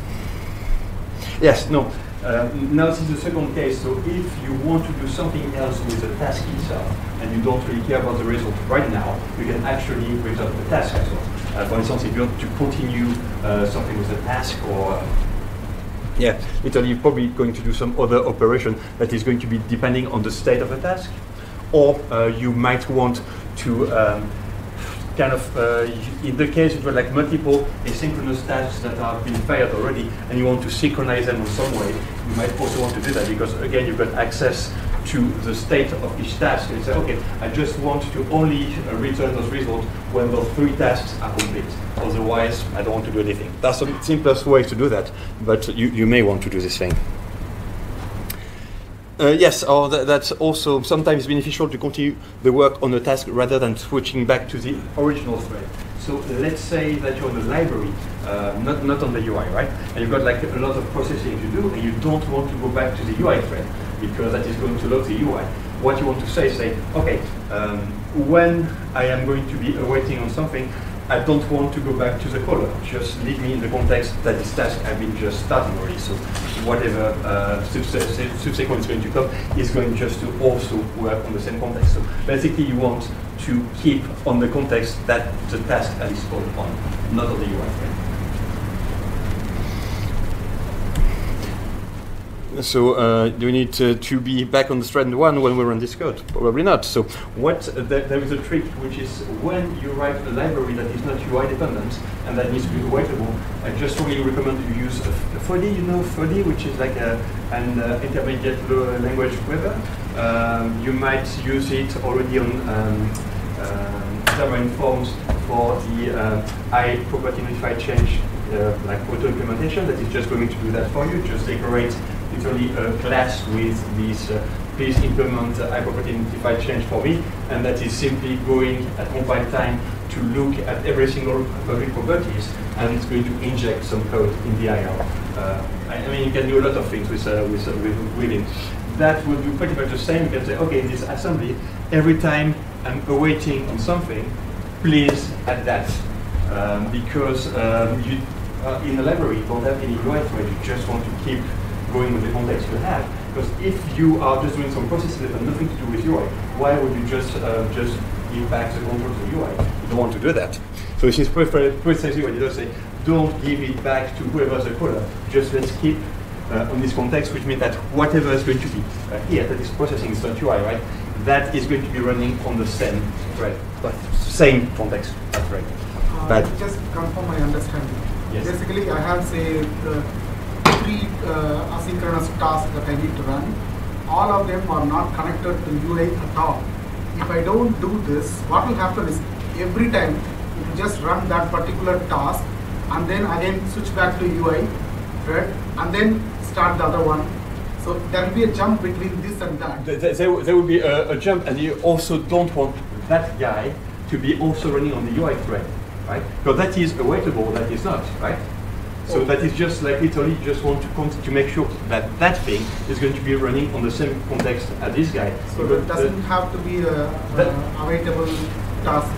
Yes, no. Uh, now this is the second case. So if you want to do something else with the task itself, and you don't really care about the result right now, you can actually return the task as well. Uh, for instance, if you want to continue uh, something with a task, or yeah, literally you're probably going to do some other operation that is going to be depending on the state of the task, or uh, you might want to. Um, kind of, uh, in the case it was like multiple asynchronous tasks that have been fired already, and you want to synchronize them in some way, you might also want to do that, because again, you've got access to the state of each task, and you say, okay, I just want to only uh, return those results when those three tasks are complete. Otherwise, I don't want to do anything. That's the simplest way to do that, but you, you may want to do this thing. Uh, yes, or th that's also sometimes beneficial to continue the work on a task rather than switching back to the original thread. So let's say that you're on a library, uh, not, not on the U I, right? And you've got like a lot of processing to do, and you don't want to go back to the U I thread because that is going to load the U I. What you want to say is say, okay, um, when I am going to be awaiting on something, I don't want to go back to the caller. Just leave me in the context that this task I've been just starting already. So whatever uh, subsequent is going to come is going just to also work on the same context. So basically you want to keep on the context that the task is called on, not on the U I thread. So uh, do we need to, to be back on the thread one when we run this code? Probably not. So what uh, there, there is a trick, which is when you write a library that is not U I dependent and that needs to be awaitable, I just really recommend you use Foddy. You know Foddy, which is like a, an uh, intermediate language wrapper. Um, you might use it already on um, um, Xamarin Forms for the uh, I property notified change, uh, like auto implementation. That is just going to do that for you. Just decorate literally a class with this, uh, please implement uh, I property notified change for me, and that is simply going at compile time to look at every single public properties, and it's going to inject some code in the I R. Uh, I, I mean, you can do a lot of things with, uh, with, uh, with, with it. That will do pretty much the same. You can say, okay, in this assembly, every time I'm awaiting on something, please add that. Um, because um, you, uh, in a library, you don't have any U I thread, you just want to keep going with the context you have. Because if you are just doing some processes that have nothing to do with U I, why would you just uh, just give back the control to the U I? You don't want to do that. So this is precisely what it does say. Don't give it back to whoever's the caller. Just let's keep uh, on this context, which means that whatever is going to be uh, here, that is processing, it's not U I, right? That is going to be running on the same thread, but same context thread. Uh, but just confirm my understanding. Yes. Basically, I have say the three uh, asynchronous tasks that I need to run. All of them are not connected to U I at all. If I don't do this, what will happen is every time it will just run that particular task, and then again switch back to U I thread, and then start the other one. So there will be a jump between this and that. There, there, there will be a, a jump, and you also don't want that guy to be also running on the U I thread, right? Because that is awaitable, that is not, right? So that is just like literally just want to to make sure that that thing is going to be running on the same context as this guy. So but it doesn't uh, have to be a, a awaitable task.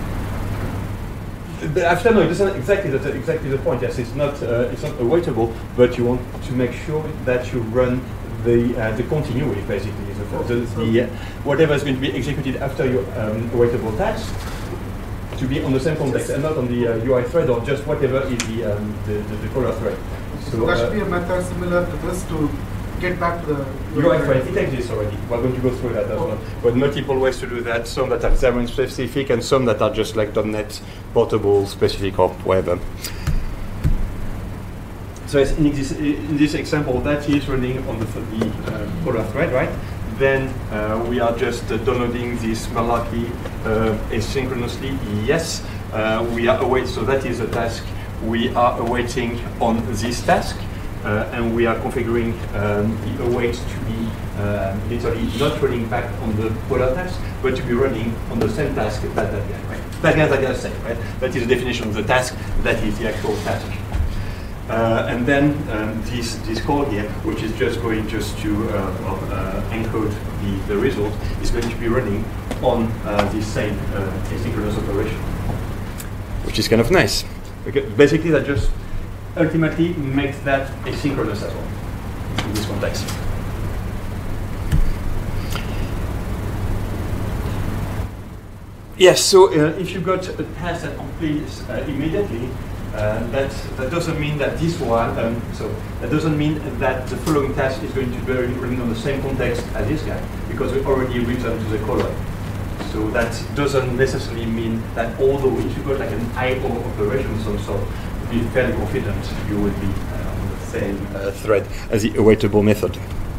After no, it isn't exactly that's exactly the point. Yes, it's not uh, it's not awaitable, but you want to make sure that you run the uh, the continuity basically. The, the, the uh, whatever is going to be executed after your um, awaitable task to be on the same context and not on the uh, U I thread or just whatever is the um, the, the, the caller thread. So, so there should uh, be a method similar to this to get back to the U I thread. It exists already. We're going to go through that as oh. well. But multiple ways to do that. Some that are Xamarin specific and some that are just like dot net portable specific or whatever. So in this, in this example, that is running on the, the uh, caller thread, right? Then uh, we are just uh, downloading this Malarkey uh, asynchronously. Yes, uh, we are awaiting. So that is a task we are awaiting on this task. uh, and we are configuring um, the await to be uh, literally not running back on the polar task, but to be running on the same task that that guy, right? That guy, that guy, same, right? That is the definition of the task. That is the actual task. Uh, and then um, this this call here, which is just going just to uh, well, uh, encode the, the result, is going to be running on uh, this same uh, asynchronous operation, which is kind of nice. Okay. Basically, that just ultimately makes that asynchronous as well in this context. Yes. So uh, if you got a task that completes uh, immediately. Uh, that, that doesn't mean that this one, um, so that doesn't mean that the following task is going to be running on the same context as this guy, because we already returned to the caller. So that doesn't necessarily mean that although if you got like an I O operation of some sort, be fairly confident you will be uh, on the same uh, thread as the awaitable method.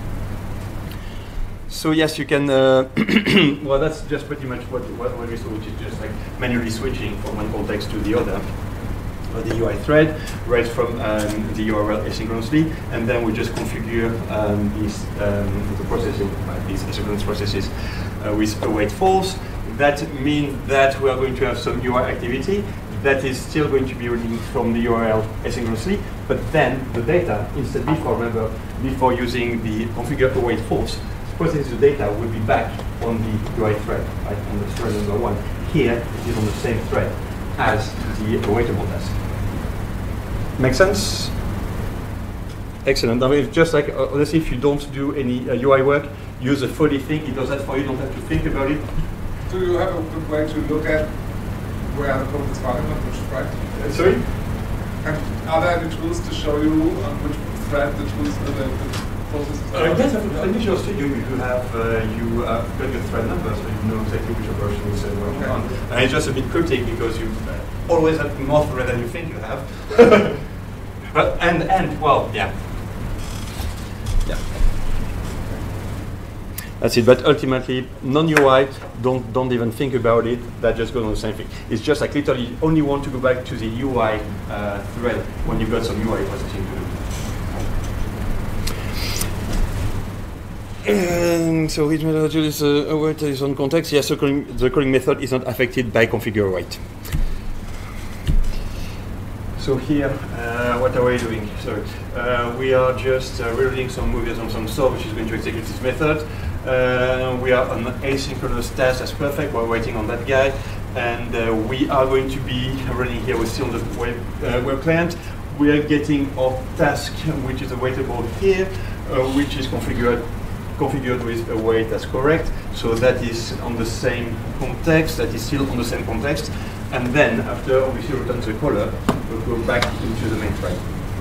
So yes, you can, uh, well that's just pretty much what, what, what we saw, which is just like manually switching from one context to the other. The U I thread right from um, the U R L asynchronously, and then we just configure um, these um, the processing, right, these asynchronous processes uh, with await false. That means that we are going to have some U I activity that is still going to be running from the U R L asynchronously, but then the data, instead before, remember, before using the configure await false, processing the data will be back on the U I thread, right, on the thread number one. Here, it is on the same thread as the awaitable task. Make sense? Excellent. I mean, just like, uh, honestly, if you don't do any uh, U I work, use a Foley thing. It does that for you. You don't have to think about it. Do you have a good way to look at where the code is starting on which thread? Uh, sorry? And are there any tools to show you on which thread the tools, uh, the, the process is Uh, yes, in Visual Studio you have uh, you uh, got your thread number, so you know exactly which operation is uh, working okay. on. And it's just a bit cryptic because you uh, always have more thread than you think you have. But and and well, yeah, yeah. That's it. But ultimately, non-U I, don't don't even think about it. That just goes on the same thing. It's just like literally you only want to go back to the U I uh, thread when you've got some U I processing to do. Um, so which method is uh, await is on context? Yes, so calling, the calling method is not affected by configure await. So here, uh, what are we doing? So uh, we are just uh, reloading some movies on some store, which is going to execute this method. Uh, we are on asynchronous task. That's perfect. We're waiting on that guy, and uh, we are going to be running here. We're still on the web, uh, web client. We are getting our task, which is awaitable here, uh, which is configured. configured with await, that's correct. So that is on the same context, that is still on the same context. And then after obviously return to the caller, we'll go back into the main thread.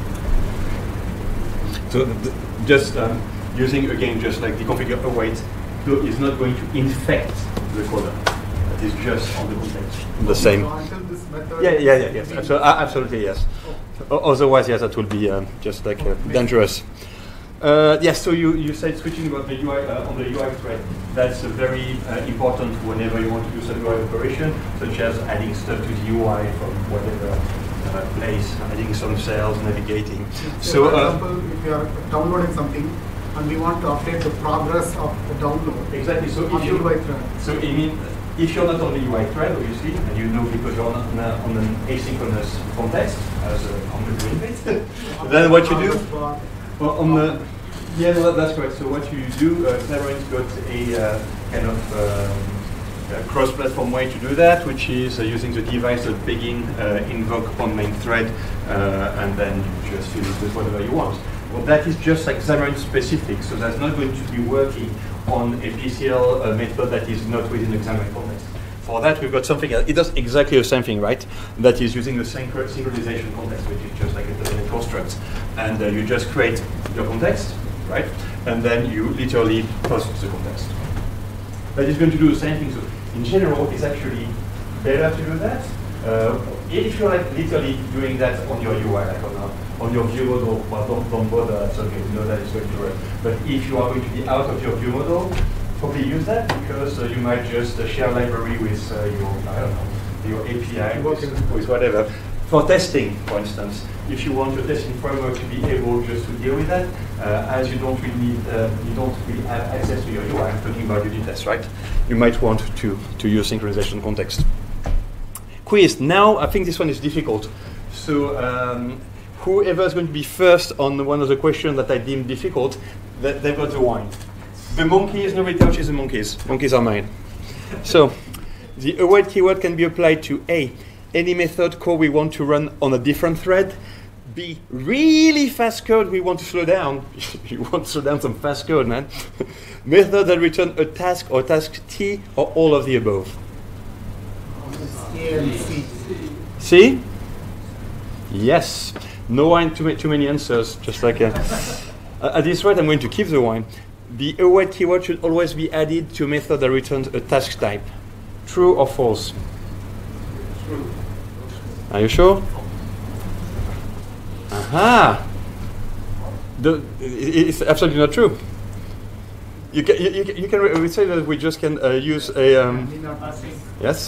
So th just um, using again just like the configure await is not going to infect the caller. That is just on the context. The same. So until this method Yeah, yeah, yeah, yes. Abso uh, absolutely, yes. Oh. Otherwise, yes, that will be um, just like uh, dangerous. Uh, yes, so you, you said switching about the U I uh, on the U I thread. That's uh, very uh, important whenever you want to do some U I operation, such as adding stuff to the U I from whatever uh, place, adding some cells, navigating. So, So, for uh, example, if you are downloading something and we want to update the progress of the download, exactly. So on if you U I thread. so I mean, if you're not on the U I thread, obviously, and you know because you're on, an, on an asynchronous context, as uh, on the green bit, then what you do? Well, on the, yeah, no, that's correct. So what you do, uh, Xamarin's got a uh, kind of um, a cross-platform way to do that, which is uh, using the device.begin uh, invoke on main thread, uh, and then you just fill it with whatever you want. Well, that is just like Xamarin specific, so that's not going to be working on a P C L uh, method that is not within the Xamarin context. For that, we've got something else. It does exactly the same thing, right? That is using the synchro synchronization context, which is just like a construct. And uh, you just create your context, right? And then you literally post the context. That is going to do the same thing. So in general, it's actually better to do that. Uh, if you're like literally doing that on your U I, like on, a, on your view model, well, don't, don't bother, that's okay, you know that it's going to work. But if you are going to be out of your view model, probably use that because uh, you might just uh, share library with uh, your, I don't know, your A P I with, with whatever. For testing, for instance, if you want your testing framework to be able just to deal with that, uh, as you don't really need, uh, you don't really have access to your U I. I'm talking about unit tests, right? You might want to, to use synchronization context. Quiz. Now, I think this one is difficult. So um, whoever is going to be first on one of the questions that I deem difficult, th they've got the wine. The monkeys, nobody touches the monkeys. Monkeys are mine. So the await keyword can be applied to A, any method code we want to run on a different thread. B, really fast code we want to slow down. You want to slow down some fast code, man. Method that return a task or task T or all of the above. A and C. C? Yes. No wine, too, ma too many answers. Just like uh, at this rate, I'm going to keep the wine. The await keyword should always be added to a method that returns a task type. True or false? True. Are you sure? Aha! The, it, it's absolutely not true. You can, you, you, you can we say that we just can uh, use a um, yes.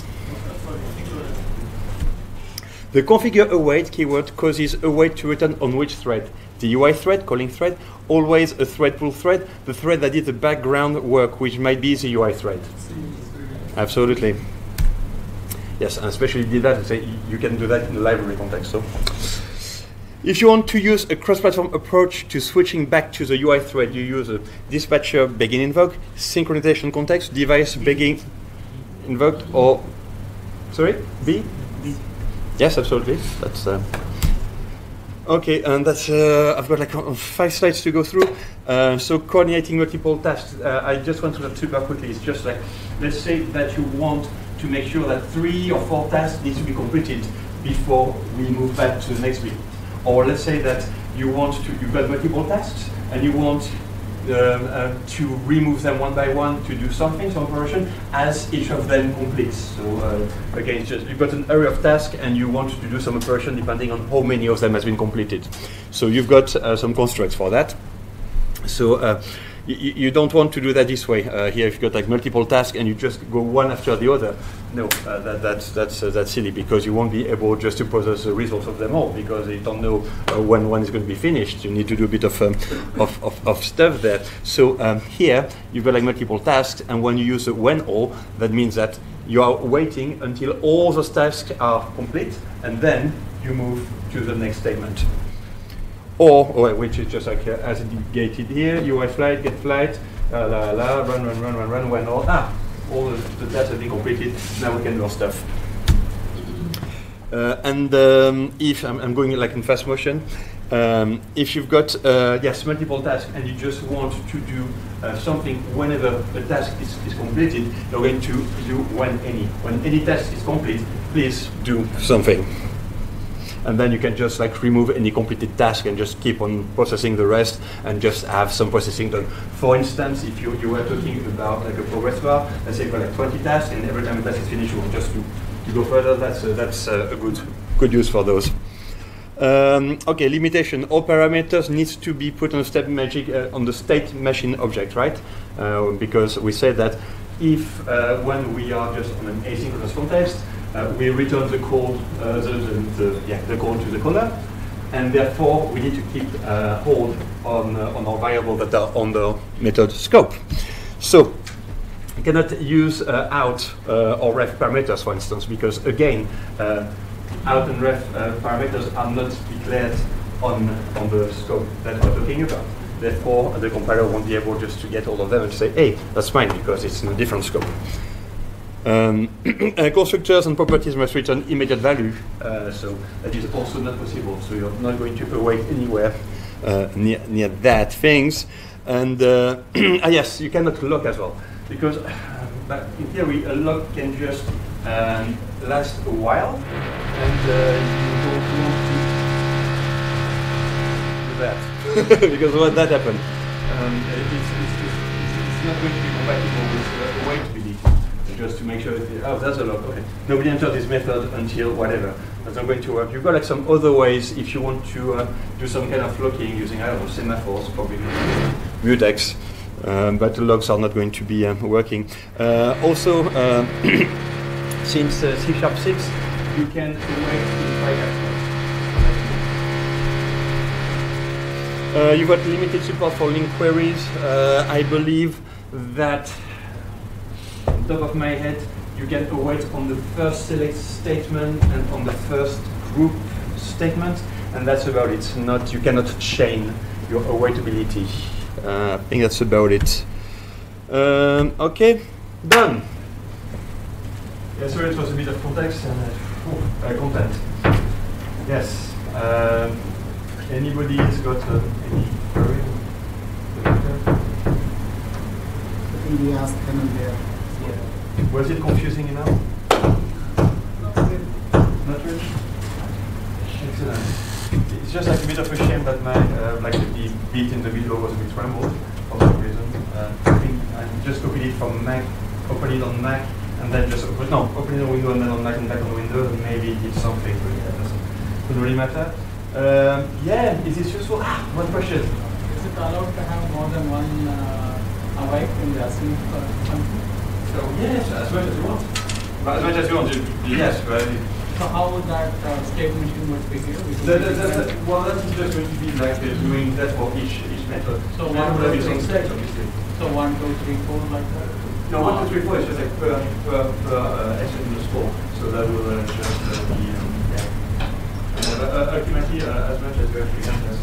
The configure await keyword causes await to return on which thread? The U I thread, calling thread, always a thread pool thread, the thread that did the background work, which might be the U I thread. Absolutely. Yes, and especially did that, say you can do that in the library context. So, if you want to use a cross-platform approach to switching back to the U I thread, you use a dispatcher begin invoke, synchronization context, device begin invoked, or sorry, B? B. Yes, absolutely. That's uh, okay, and that's uh, I've got like uh, five slides to go through. Uh, so coordinating multiple tasks. Uh, I just went through that super quickly. It's just like, let's say that you want to make sure that three or four tasks need to be completed before we move back to the next bit. Or let's say that you want to, you've got multiple tasks and you want um, uh, to remove them one by one to do something, some operation, as each of them completes. So uh, again, it's just, you've got an array of tasks and you want to do some operation depending on how many of them has been completed. So you've got uh, some constructs for that. So uh, you, you don't want to do that this way. Uh, here, if you've got like multiple tasks and you just go one after the other, no, uh, that, that's that's uh, that's silly, because you won't be able just to process the results of them all, because you don't know uh, when one is going to be finished. You need to do a bit of um, of, of, of stuff there. So um, here you've got like multiple tasks, and when you use the when all, that means that you are waiting until all those tasks are complete, and then you move to the next statement. Or, or which is just like uh, as indicated here, U I flight, get flight, uh, la la, run, run, run, run, run, when all, ah, all the, the tasks have been completed, now we can do our stuff. Uh, and um, if, I'm, I'm going like in fast motion, um, if you've got, uh, yes, multiple tasks and you just want to do uh, something whenever the task is, is completed, you're going to do when any. When any task is complete, please do something. And then you can just like remove any completed task and just keep on processing the rest and just have some processing done. For instance, if you, you were talking about like a progress bar, let's say you've got like twenty tasks, and every time a task is finished, you want just to, to go further, that's, uh, that's uh, a good, good use for those. Um, okay, limitation. All parameters needs to be put on, a step magic, uh, on the state machine object, right? Uh, because we said that if uh, when we are just on an asynchronous context, Uh, we return the code, uh, the, the, the, yeah, the code to the caller, and therefore we need to keep uh, hold on, uh, on our variables that are on the method scope. So you cannot use uh, out uh, or ref parameters, for instance, because again, uh, out and ref uh, parameters are not declared on, on the scope that we're talking about. Therefore, the compiler won't be able just to get all of them and say, hey, that's fine, because it's in a different scope. Um, uh, constructors and properties must return immediate value, uh, so that is also not possible. So you're not going to await anywhere uh, near, near that things. And uh, ah, yes, you cannot lock as well, because uh, but in theory a lock can just um, last a while, and uh, you don't want to do that because what that happened, um, it's, it's, it's, it's not going to be compatible with uh, await belief. Just to make sure that, oh, that's a lock, okay. Nobody entered this method until whatever. That's not going to work. You've got like some other ways if you want to uh, do some kind of locking using, I don't know, semaphores, probably mutex, um, but the logs are not going to be um, working. Uh, also, uh, since uh, C sharp six, you can wait in five Uh, you've got limited support for link queries. Uh, I believe that, on top of my head, you can await on the first select statement and on the first group statement, and that's about it. Not, you cannot chain your awaitability. Uh, I think that's about it. Um, okay, done. Yeah, sorry, it was a bit of context and uh, uh, content. Yes. Um, anybody has got uh, any query? I think we asked them and there. Was it confusing enough? Not really. Not really. Excellent. It's just like a bit of a shame that my uh, like the bit in the middle was a bit trembled for some reason. Uh, I think I just copied it from Mac, opened it on Mac, and then just open, no, open it on Windows and then on Mac and back on Windows, and maybe it did something, but yeah, it doesn't, doesn't really matter. Um, yeah, is this useful? Ah, one question. Is it allowed to have more than one uh, awake in the async uh, function? So yes, as much as you want. But as much as you want, yes. But So how would that uh, state machine would be here? that, that, that, that, well, that's just going to be like uh, doing that for each each method. So and one, would have two, its own three. state, obviously. So one, two, three, four, like that? No, one, two, three, four is just like per per per uh, S N score. So that will uh, just uh, be um, yeah. And, uh, uh, ultimately uh, as much as you have to as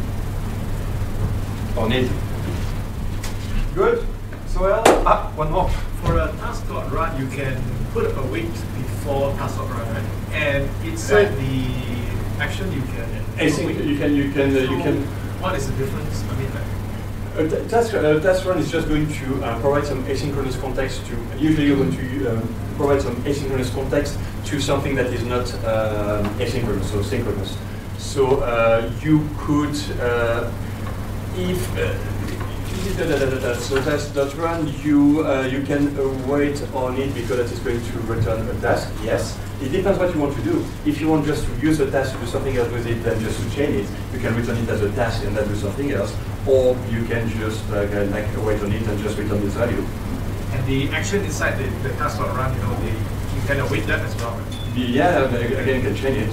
on it. Good. So well, ah, one more. For a task.run, you can put a wait before task.run, right? And inside the action, you can. Async, you can you can uh, you So can. What is the difference? I mean, like. A ta- task, uh, task run is just going to uh, provide some asynchronous context to. Usually, you're going to um, provide some asynchronous context to something that is not um, asynchronous, so synchronous. So uh, you could, uh, if uh, da, da, da, da, da, so task.run, you uh, you can uh, wait on it because that is going to return a task. Yes. It depends what you want to do. If you want just to use a task to do something else with it, then just to chain it, you can return it as a task and then do something else. Or you can just like, uh, like wait on it and just return this value. And the action inside the, the task.run, you know, they, you can await that as well, right? Yeah, again, you can chain it.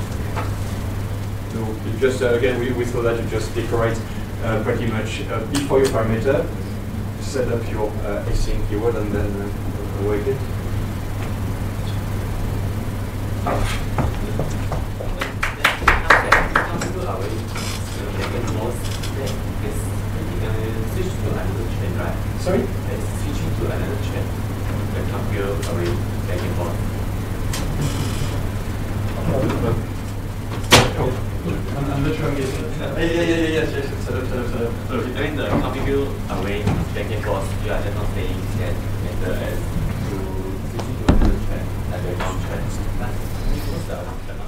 So you just uh, again, we, we thought that you just decorate uh, pretty much uh, before your parameter, set up your uh, async keyword, and then uh, await it. Sorry? Switching to another chat. The computer already back and forth. Oh, I'm, I'm not sure I'm getting it. Yeah, yeah, yeah, yeah, yes, yes, set up, set up, set up. I mean, the configure array back and forth. You are just not saying that method as to switching to another chat, like a non chat. That's the